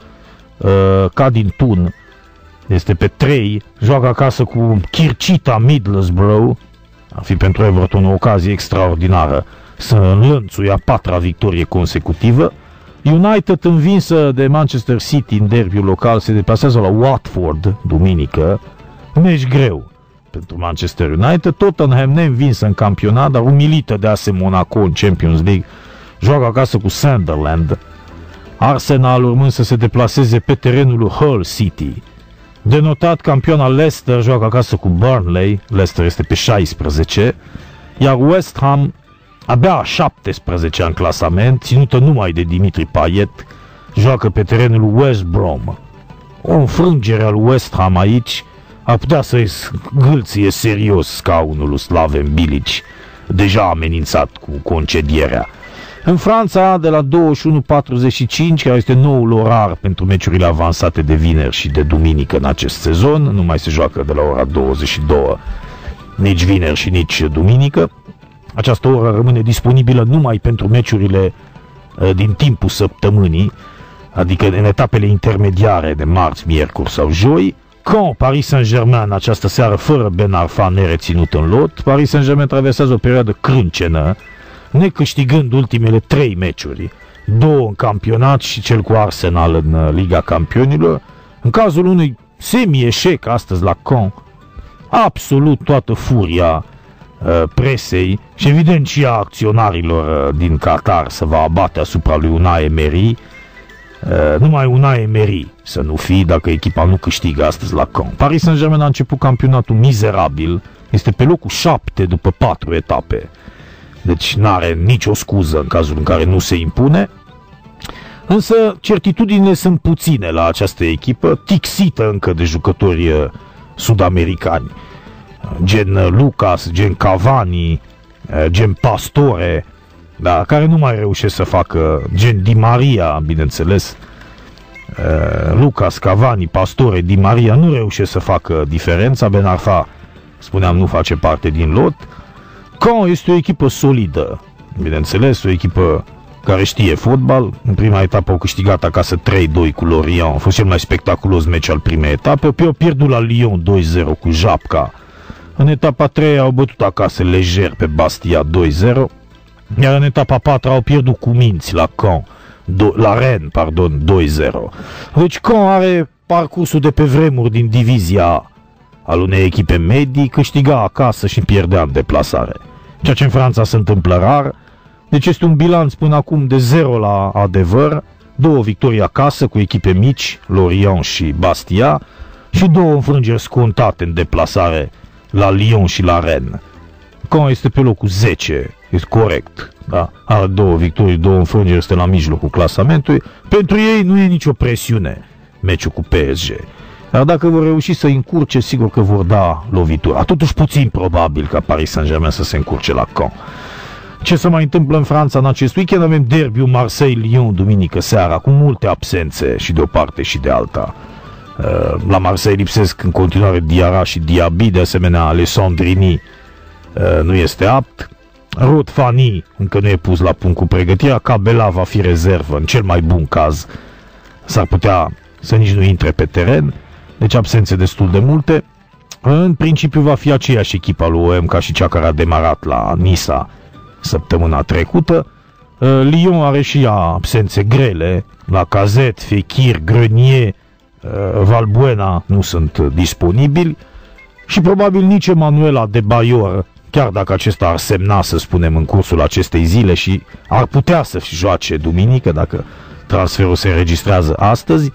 ca din tun, este pe trei, joacă acasă cu Chirchita Middlesbrough. Ar fi pentru Everton o ocazie extraordinară să înlănțuie a patra victorie consecutivă. United, învinsă de Manchester City în derbiul local, se deplasează la Watford duminică. Meci greu pentru Manchester United. Tottenham, neînvinsă în campionat, dar umilită de A S Monaco în Champions League, joacă acasă cu Sunderland. Arsenal urmând să se deplaseze pe terenul lui Hull City. Denotat campioana Leicester joacă acasă cu Burnley. Leicester este pe șaisprezece, iar West Ham abia a șaptesprezecea în clasament, ținută numai de Dimitri Payet, joacă pe terenul lui West Brom. O înfrângere al West Ham aici ar putea să-i gâlție serios scaunul lui Slaven Bilic, deja amenințat cu concedierea. În Franța, de la douăzeci și unu patruzeci și cinci, care este noul orar pentru meciurile avansate de vineri și de duminică în acest sezon, nu mai se joacă de la ora douăzeci și două, nici vineri și nici duminică. Această oră rămâne disponibilă numai pentru meciurile din timpul săptămânii, adică în etapele intermediare de marți, miercuri sau joi. Caen, Paris Saint-Germain în această seară fără Ben Arfa nereținut în lot. Paris Saint-Germain traversează o perioadă crâncenă, necâștigând ultimele trei meciuri, două în campionat și cel cu Arsenal în Liga Campionilor. În cazul unui semi-eșec astăzi la Caen, absolut toată furia uh, presei și evident și a acționarilor uh, din Qatar se va abate asupra lui Unai Emery. Uh, numai Unai Emery să nu fie dacă echipa nu câștigă astăzi la Caen. Paris Saint-Germain a început campionatul mizerabil, este pe locul șapte după patru etape. Deci n-are nicio scuză în cazul în care nu se impune. Însă certitudinile sunt puține la această echipă, tixită încă de jucători sud-americani, gen Lucas, gen Cavani, gen Pastore, da, care nu mai reușesc să facă, gen Di Maria, bineînțeles. Lucas, Cavani, Pastore, Di Maria nu reușesc să facă diferența. Ben Arfa, spuneam, nu face parte din lot. Caen este o echipă solidă, bineînțeles, o echipă care știe fotbal. În prima etapă au câștigat acasă trei doi cu Lorient, a fost cel mai spectaculos meci al primei etape. Apoi au pierdut la Lyon doi zero cu Japca. În etapa a treia au bătut acasă lejer pe Bastia doi zero, iar în etapa a patra au pierdut cu minți la Caen, la Rennes, pardon, doi zero. Deci Caen are parcursul de pe vremuri din divizia al unei echipe medii, câștiga acasă și pierdea în deplasare. Ceea ce în Franța se întâmplă rar. Deci este un bilanț până acum de zero la adevăr, două victorii acasă cu echipe mici, Lorient și Bastia, și două înfrângeri scontate în deplasare la Lyon și la Rennes. Caen este pe locul zece, este corect, da? Are două victorii, două înfrângeri, este la mijlocul clasamentului. Pentru ei nu e nicio presiune meciul cu P S G. Dar dacă vor reuși să încurce, sigur că vor da lovitura. Totuși puțin probabil ca Paris Saint-Germain să se încurce la Caen. Ce se mai întâmplă în Franța în acest weekend? Avem derbiul Marseille-Lyon duminică seara, cu multe absențe și de o parte și de alta. La Marseille lipsesc în continuare Diarra și Diaby, de asemenea Alessandrini nu este apt. Rod Fanny încă nu e pus la punct cu pregătirea. Cabela va fi rezervă, în cel mai bun caz s-ar putea să nici nu intre pe teren. Deci absențe destul de multe. În principiu va fi aceeași echipa lui O M ca și cea care a demarat la Nisa săptămâna trecută. Lyon are și ea absențe grele. Lacazette, Fekir, Grenier, Valbuena nu sunt disponibili. Și probabil nici Emanuel Adebayor, chiar dacă acesta ar semna, să spunem, în cursul acestei zile și ar putea să joace duminică, dacă transferul se înregistrează astăzi,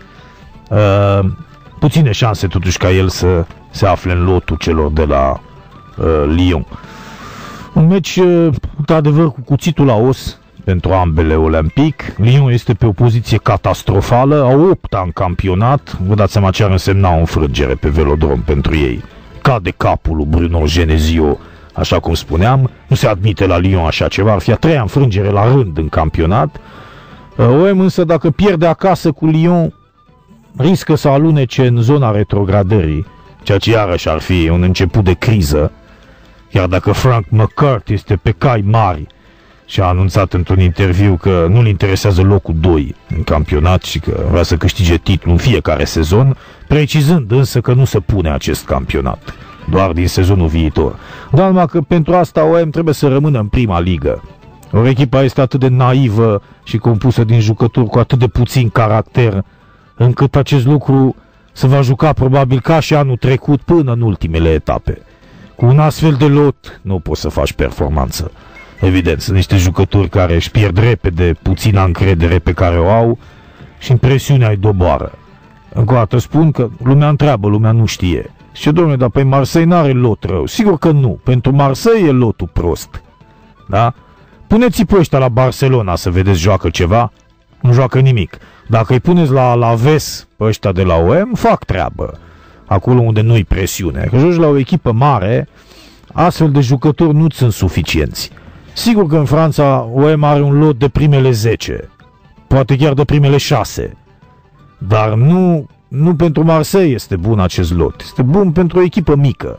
uh, puține șanse totuși ca el să se afle în lotul celor de la uh, Lyon. Un meci, uh, într-adevăr, cu cuțitul la os pentru ambele Olympic. Lyon este pe o poziție catastrofală, a opta în campionat. Vă dați seama ce ar însemna o înfrângere pe velodrom pentru ei. Cade capul lui Bruno Genesio, așa cum spuneam. Nu se admite la Lyon așa ceva, ar fi a treia înfrângere la rând în campionat. O M însă, dacă pierde acasă cu Lyon, riscă să alunece în zona retrogradării, ceea ce iarăși ar fi un început de criză, chiar dacă Frank McCarthy este pe cai mari și a anunțat într-un interviu că nu-l interesează locul doi în campionat și că vrea să câștige titlul în fiecare sezon, precizând însă că nu se pune acest campionat, doar din sezonul viitor. Dar numai că pentru asta O M trebuie să rămână în prima ligă. O echipa este atât de naivă și compusă din jucători cu atât de puțin caracter, încât acest lucru se va juca probabil ca și anul trecut până în ultimele etape. Cu un astfel de lot nu poți să faci performanță. Evident, sunt niște jucători care își pierd repede puțina încredere pe care o au și impresiunea îi doboară. Încă o dată spun că lumea întreabă, lumea nu știe. Și domnule, dar pe Marseille n-are lot rău. Sigur că nu. Pentru Marseille e lotul prost. Da? Puneți-i pe ăștia la Barcelona să vedeți joacă ceva. Nu joacă nimic. Dacă îi puneți la Alaves pe ăștia de la O M, fac treabă. Acolo unde nu-i presiune. Că joci la o echipă mare, astfel de jucători nu sunt suficienți. Sigur că în Franța O M are un lot de primele zece, poate chiar de primele șase, dar nu, nu pentru Marseille este bun acest lot. Este bun pentru o echipă mică.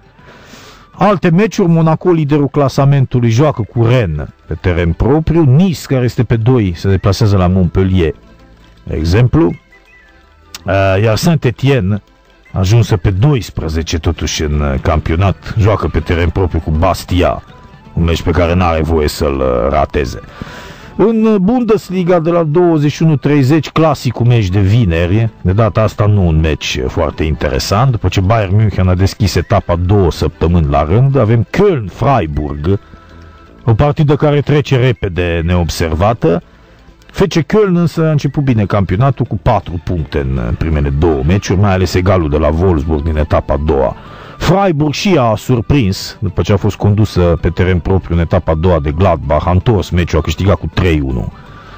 Alte meciuri, Monaco, liderul clasamentului, joacă cu Rennes pe teren propriu, Nice, care este pe doi, se deplasează la Montpellier, de exemplu, iar Saint-Étienne, ajunsă pe doisprezece totuși în campionat, joacă pe teren propriu cu Bastia, un meci pe care n-are voie să-l rateze. În Bundesliga de la douăzeci și unu treizeci, clasicul meci de vineri, de data asta nu un meci foarte interesant, după ce Bayern München a deschis etapa două săptămâni la rând, avem Köln-Freiburg, o partidă care trece repede neobservată. F C Köln însă a început bine campionatul cu patru puncte în primele două meciuri, mai ales egalul de la Wolfsburg din etapa a doua. Freiburg și ea a surprins, după ce a fost condusă pe teren propriu în etapa a doua de Gladbach, a întors meciul, a câștigat cu trei unu.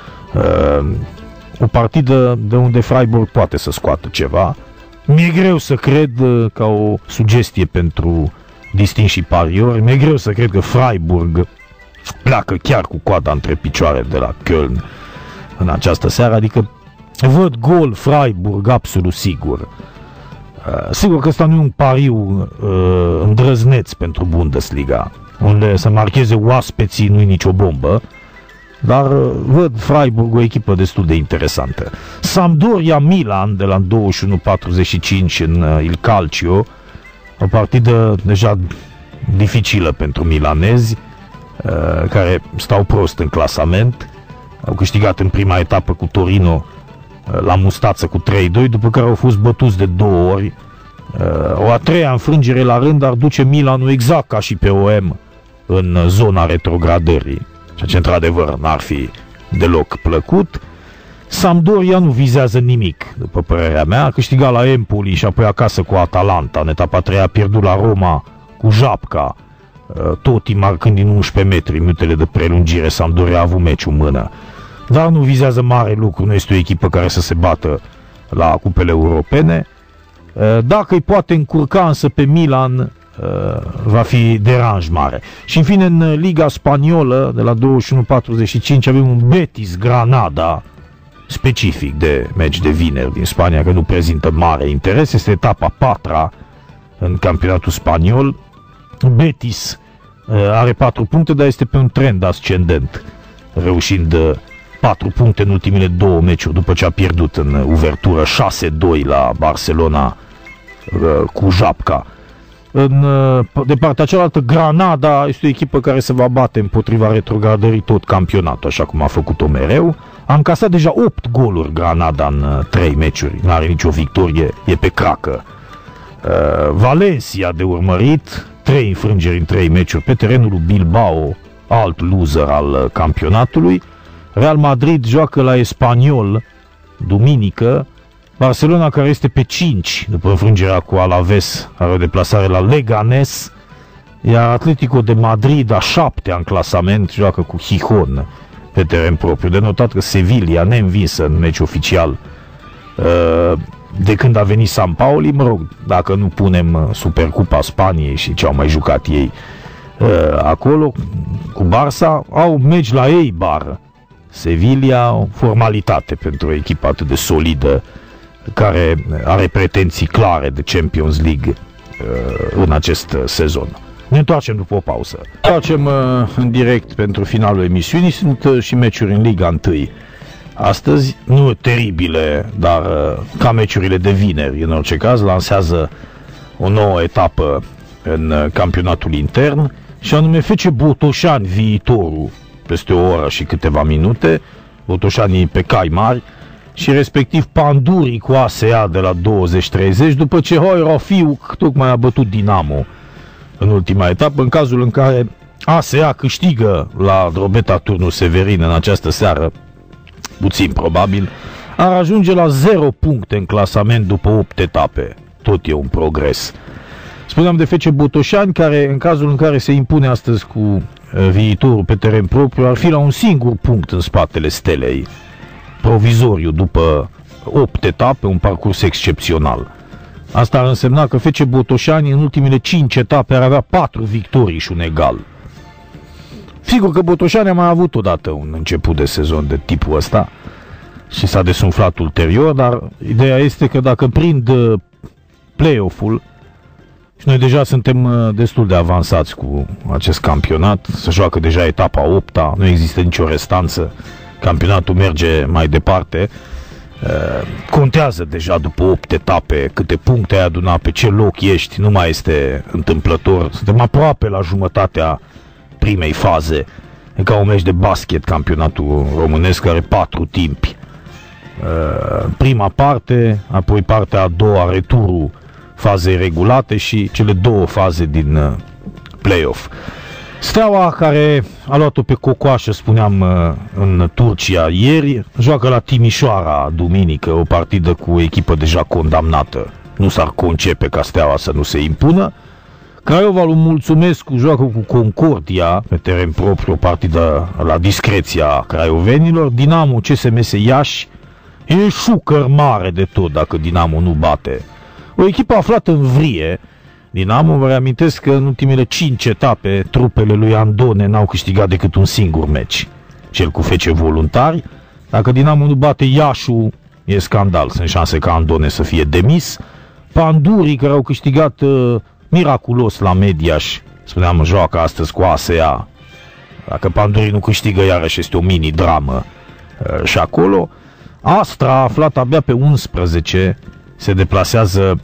Uh, o partidă de unde Freiburg poate să scoată ceva. Mi-e greu să cred, ca o sugestie pentru distinși pariori, mi-e greu să cred că Freiburg pleacă chiar cu coada între picioare de la Köln în această seară, adică văd gol Freiburg absolut sigur. Uh, sigur că ăsta nu e un pariu uh, îndrăzneț pentru Bundesliga, unde să marcheze oaspeții nu e nicio bombă, dar uh, văd Freiburg o echipă destul de interesantă. Sampdoria Milan de la douăzeci și unu patruzeci și cinci în uh, Il Calcio, o partidă deja dificilă pentru milanezi, uh, care stau prost în clasament. Au câștigat în prima etapă cu Torino la mustață cu trei doi, după care au fost bătuți de două ori. O a treia înfrângere la rând ar duce Milanul exact ca și pe O M în zona retrogradării, ceea ce într-adevăr n-ar fi deloc plăcut. Sampdoria nu vizează nimic, după părerea mea. A câștigat la Empoli și apoi acasă cu Atalanta. În etapa a treia a pierdut la Roma cu Japca, Totti marcând din unsprezece metri, minutele de prelungire. Sampdoria a avut meciul în mână, dar nu vizează mare lucru, nu este o echipă care să se bată la cupele europene. Dacă îi poate încurca însă pe Milan, va fi deranj mare. Și în fine, în Liga Spaniolă, de la douăzeci și unu patruzeci și cinci, avem un Betis Granada, specific de meci de vineri din Spania, că nu prezintă mare interes. Este etapa a patra în campionatul spaniol. Betis are patru puncte, dar este pe un trend ascendent, reușind patru puncte în ultimele două meciuri, după ce a pierdut în uvertură șase doi la Barcelona cu Japca. În, de partea cealaltă, Granada este o echipă care se va bate împotriva retrogradării tot campionatul, așa cum a făcut-o mereu. A încasat deja opt goluri Granada în trei meciuri, nu are nicio victorie, e pe cracă. Valencia de urmărit, trei înfrângeri în trei meciuri pe terenul lui Bilbao, alt loser al campionatului. Real Madrid joacă la Espanyol duminică. Barcelona, care este pe cinci după înfrângerea cu Alaves, are o deplasare la Leganés, iar Atletico de Madrid, a șaptea în clasament, joacă cu Gijón pe teren propriu. De notat că Sevilla, neînvinsă în meci oficial de când a venit Sampaoli, mă rog, dacă nu punem Supercupa Spaniei și ce au mai jucat ei acolo cu Barça, au meci la ei bară. Sevilla, o formalitate pentru o echipă atât de solidă care are pretenții clare de Champions League în acest sezon. Ne întoarcem după o pauză. Ne întoarcem în direct pentru finalul emisiunii. Sunt și meciuri în Liga unu. Astăzi, nu teribile, dar ca meciurile de vineri, în orice caz, lansează o nouă etapă în campionatul intern și anume F C Botoșani, Viitorul, peste o oră și câteva minute, Botoșanii pe cai mari, și respectiv Pandurii cu A S A de la douăzeci treizeci, după ce Hoi Rofiu tocmai a bătut Dinamo în ultima etapă, în cazul în care A S A câștigă la Drobeta Turnul Severin în această seară, puțin probabil, ar ajunge la zero puncte în clasament după opt etape. Tot e un progres. Spuneam de F C Botoșani, care în cazul în care se impune astăzi cu Viitorul pe teren propriu, ar fi la un singur punct în spatele Stelei, provizoriu, după opt etape, un parcurs excepțional. Asta ar însemna că F C Botoșani în ultimele cinci etape ar avea patru victorii și un egal. Sigur că Botoșani a mai avut odată un început de sezon de tipul ăsta și s-a desumflat ulterior, dar ideea este că dacă prind play-off-ul, și noi deja suntem destul de avansați cu acest campionat, se joacă deja etapa opta, nu există nicio restanță, campionatul merge mai departe, contează deja după opt etape câte puncte ai adunat, pe ce loc ești, nu mai este întâmplător, suntem aproape la jumătatea primei faze, e ca un meci de basket campionatul românesc, care are patru timpi. Prima parte, apoi partea a doua, returul fazei regulate și cele două faze din play-off. Steaua, care a luat-o pe cocoașă, spuneam, în Turcia ieri, joacă la Timișoara duminică, o partidă cu o echipă deja condamnată. Nu s-ar concepe ca Steaua să nu se impună. Craiova lui Mulțumescu joacă cu Concordia pe teren propriu, o partidă la discreția craiovenilor. Dinamo C S M S Iași e șucăr mare de tot dacă Dinamo nu bate. O echipă aflată în vrie. Dinamo, vă reamintesc că în ultimele cinci etape trupele lui Andone n-au câștigat decât un singur meci, cel cu F C Voluntari. Dacă Dinamo nu bate Iașul, e scandal, sunt șanse ca Andone să fie demis. Pandurii, care au câștigat uh, miraculos la Mediaș, spuneam, joacă astăzi cu A S A. Dacă Pandurii nu câștigă, iarăși este o mini-dramă uh, și acolo. Astra, aflat abia pe unsprezece, se deplasează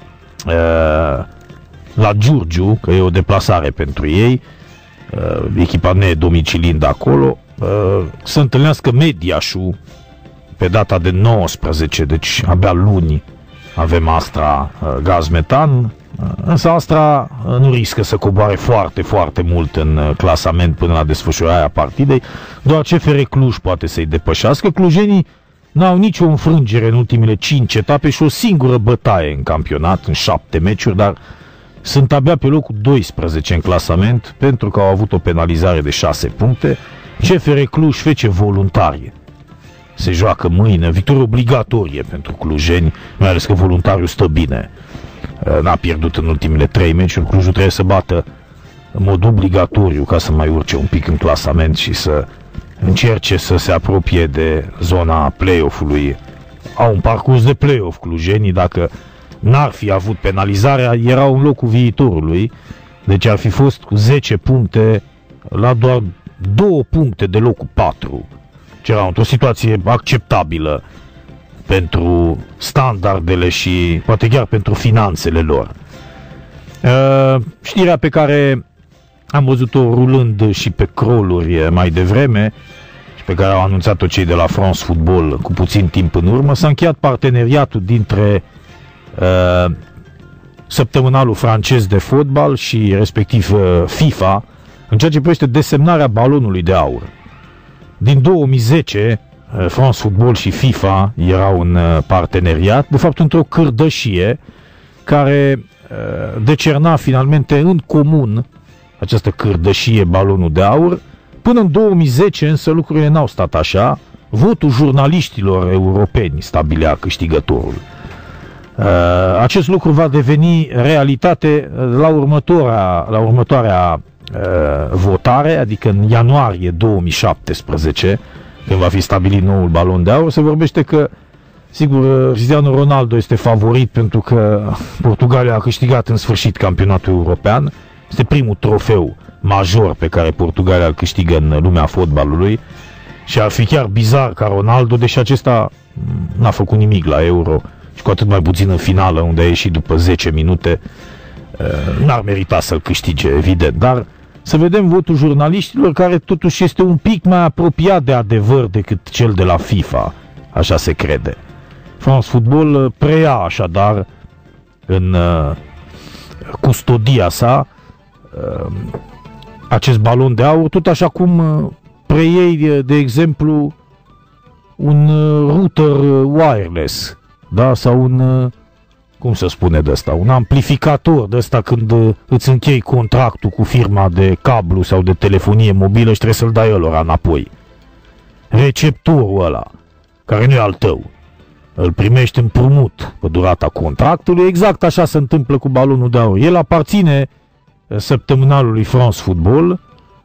uh, la Giurgiu, că e o deplasare pentru ei, uh, echipa nedomicilind acolo, uh, să întâlnească Mediașul pe data de nouăsprezece, deci abia luni avem Astra uh, Gaz Metan, uh, însă Astra uh, nu riscă să coboare foarte, foarte mult în uh, clasament până la desfășurarea partidei, doar C F R Cluj poate să-i depășească. Clujenii n-au nicio înfrângere în ultimele cinci etape și o singură bătaie în campionat, în șapte meciuri, dar sunt abia pe locul doisprezece în clasament, pentru că au avut o penalizare de șase puncte. C F R Cluj, F C Voluntari se joacă mâine, victorie obligatorie pentru clujeni, mai ales că Voluntariul stă bine, n-a pierdut în ultimele trei meciuri. Clujul trebuie să bată în mod obligatoriu ca să mai urce un pic în clasament și să încerce să se apropie de zona play-off-ului. Au un parcurs de play-off clujenii, dacă n-ar fi avut penalizarea, erau în locul Viitorului, deci ar fi fost cu zece puncte la doar două puncte de locul patru. Ce era într-o situație acceptabilă pentru standardele și poate chiar pentru finanțele lor. Uh, știrea pe care am văzut-o rulând și pe croluri mai devreme și pe care au anunțat-o cei de la France Football cu puțin timp în urmă, s-a încheiat parteneriatul dintre uh, săptămânalul francez de fotbal și respectiv uh, FIFA în ceea ce privește desemnarea balonului de aur. Din două mii zece, uh, France Football și FIFA erau în uh, parteneriat, de fapt într-o cârdășie care uh, decerna finalmente în comun această cârdășie balonul de aur Până în două mii zece însă lucrurile n-au stat așa. Votul jurnaliștilor europeni stabilea câștigătorul. Acest lucru va deveni realitate la următoarea, la următoarea votare, adică în ianuarie două mii șaptesprezece, când va fi stabilit noul balon de aur. Se vorbește că, sigur, Cristiano Ronaldo este favorit pentru că Portugalia a câștigat în sfârșit campionatul european. Este primul trofeu major pe care Portugalia îl câștigă în lumea fotbalului și ar fi chiar bizar ca Ronaldo, deși acesta n-a făcut nimic la Euro și cu atât mai puțin în finală, unde a ieșit după zece minute, n-ar merita să-l câștige, evident. Dar să vedem votul jurnaliștilor, care totuși este un pic mai apropiat de adevăr decât cel de la FIFA, așa se crede. France Football preia așadar în custodia sa acest balon de aur, tot așa cum preiei, de exemplu, un router wireless, da? Sau un, cum să spune de ăsta, un amplificator de ăsta când îți închei contractul cu firma de cablu sau de telefonie mobilă și trebuie să-l dai ălora înapoi. Receptorul ăla, care nu e al tău, îl primești împrumut pe durata contractului, exact așa se întâmplă cu balonul de aur. El aparține săptămânalului France Football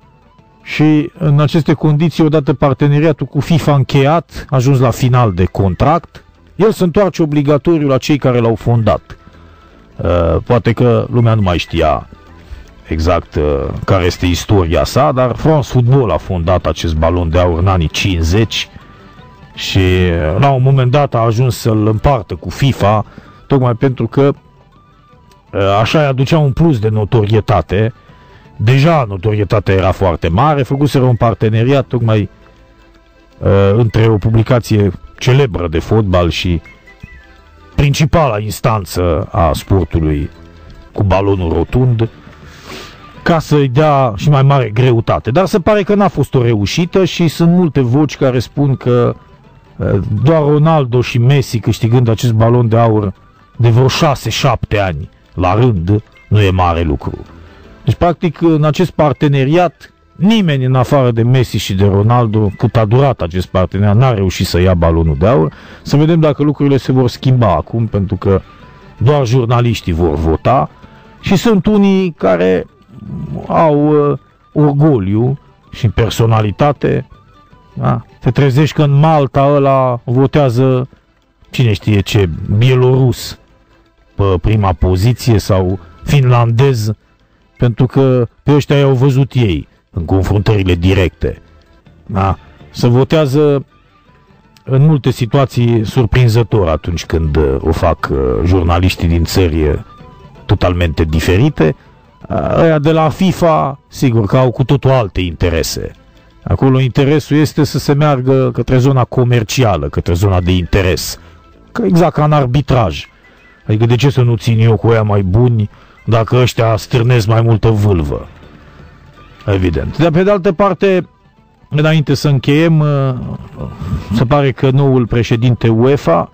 și în aceste condiții, odată parteneriatul cu FIFA încheiat, a ajuns la final de contract, el se întoarce obligatoriu la cei care l-au fondat. Uh, poate că lumea nu mai știa exact uh, care este istoria sa, dar France Football a fondat acest balon de aur în anii cincizeci și uh, la un moment dat a ajuns să-l împartă cu FIFA, tocmai pentru că uh, așa îi aducea un plus de notorietate. Deja notorietatea era foarte mare, făcuseră un parteneriat tocmai uh, între o publicație celebră de fotbal și principala instanță a sportului cu balonul rotund, ca să-i dea și mai mare greutate. Dar se pare că n-a fost o reușită și sunt multe voci care spun că doar Ronaldo și Messi câștigând acest balon de aur de vreo șase șapte ani la rând nu e mare lucru. Deci, practic, în acest parteneriat, nimeni în afară de Messi și de Ronaldo, cât a durat acest parteneriat, n-a reușit să ia balonul de aur. Să vedem dacă lucrurile se vor schimba acum, pentru că doar jurnaliștii vor vota și sunt unii care au uh, orgoliu și personalitate. Da? Te trezești că în Malta ăla votează cine știe ce, bielorus pe prima poziție sau finlandez, pentru că pe ăștia i-au văzut ei în confruntările directe. Da? Se votează în multe situații surprinzător atunci când o fac jurnaliștii din țări totalmente diferite. Aia de la FIFA, sigur că au cu totul alte interese. Acolo interesul este să se meargă către zona comercială, către zona de interes. Exact ca în arbitraj. Adică de ce să nu țin eu cu ăia mai buni dacă ăștia stârnesc mai multă vâlvă? Evident. Dar pe de altă parte, înainte să încheiem, se pare că noul președinte UEFA,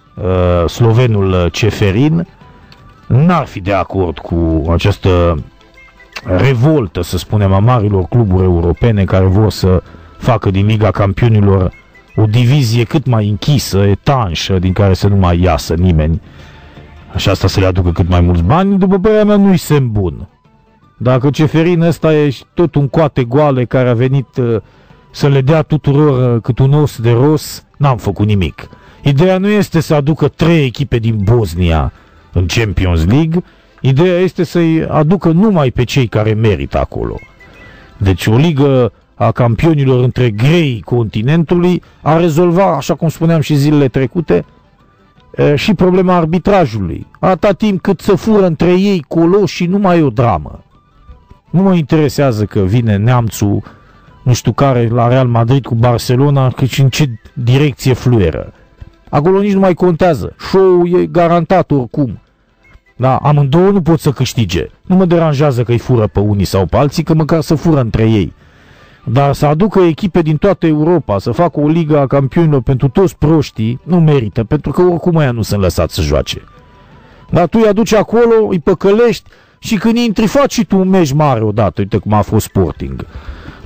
slovenul Ceferin, n-ar fi de acord cu această revoltă, să spunem, a marilor cluburi europene care vor să facă din Liga Campionilor o divizie cât mai închisă, etanșă, din care să nu mai iasă nimeni. Așa, asta să le aducă cât mai mulți bani. După părerea mea, nu-i semn bun. Dacă Ceferin ăsta e tot un coate goale care a venit uh, să le dea tuturor uh, cât un os de ros, n-am făcut nimic. Ideea nu este să aducă trei echipe din Bosnia în Champions League, ideea este să-i aducă numai pe cei care merită acolo. Deci o ligă a campionilor între grei continentului a rezolvat, așa cum spuneam și zilele trecute, uh, și problema arbitrajului. Atâta timp cât se fură între ei colo și nu mai e o dramă. Nu mă interesează că vine neamțul, nu știu care, la Real Madrid cu Barcelona, cât și în ce direcție fluieră. Acolo nici nu mai contează. Show-ul e garantat oricum. Da, amândouă nu pot să câștige. Nu mă deranjează că îi fură pe unii sau pe alții, că măcar să fură între ei. Dar să aducă echipe din toată Europa, să facă o ligă a campionilor pentru toți proștii, nu merită, pentru că oricum aia nu sunt lăsați să joace. Dar tu îi aduci acolo, îi păcălești, și când intri, faci și tu un meci mare odată, uite cum a fost Sporting.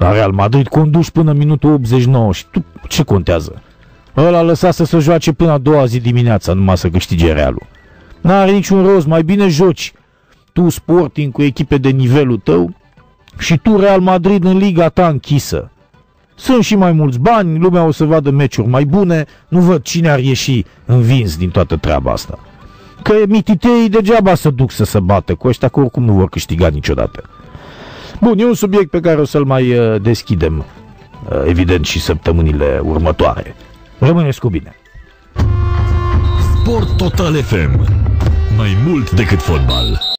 La Real Madrid conduci până minutul optzeci și nouă și tu ce contează? Ăla lăsa să se joace până a doua zi dimineața numai să câștige Realul. N-are niciun rost, mai bine joci tu Sporting cu echipe de nivelul tău și tu Real Madrid în liga ta închisă. Sunt și mai mulți bani, lumea o să vadă meciuri mai bune, nu văd cine ar ieși învins din toată treaba asta. Că mititeii degeaba să duc să se bată cu ăștia, că oricum nu vor câștiga niciodată. Bun, e un subiect pe care o să-l mai deschidem, evident, și săptămânile următoare. Rămâneți cu bine! Sport Total F M. Mai mult decât fotbal.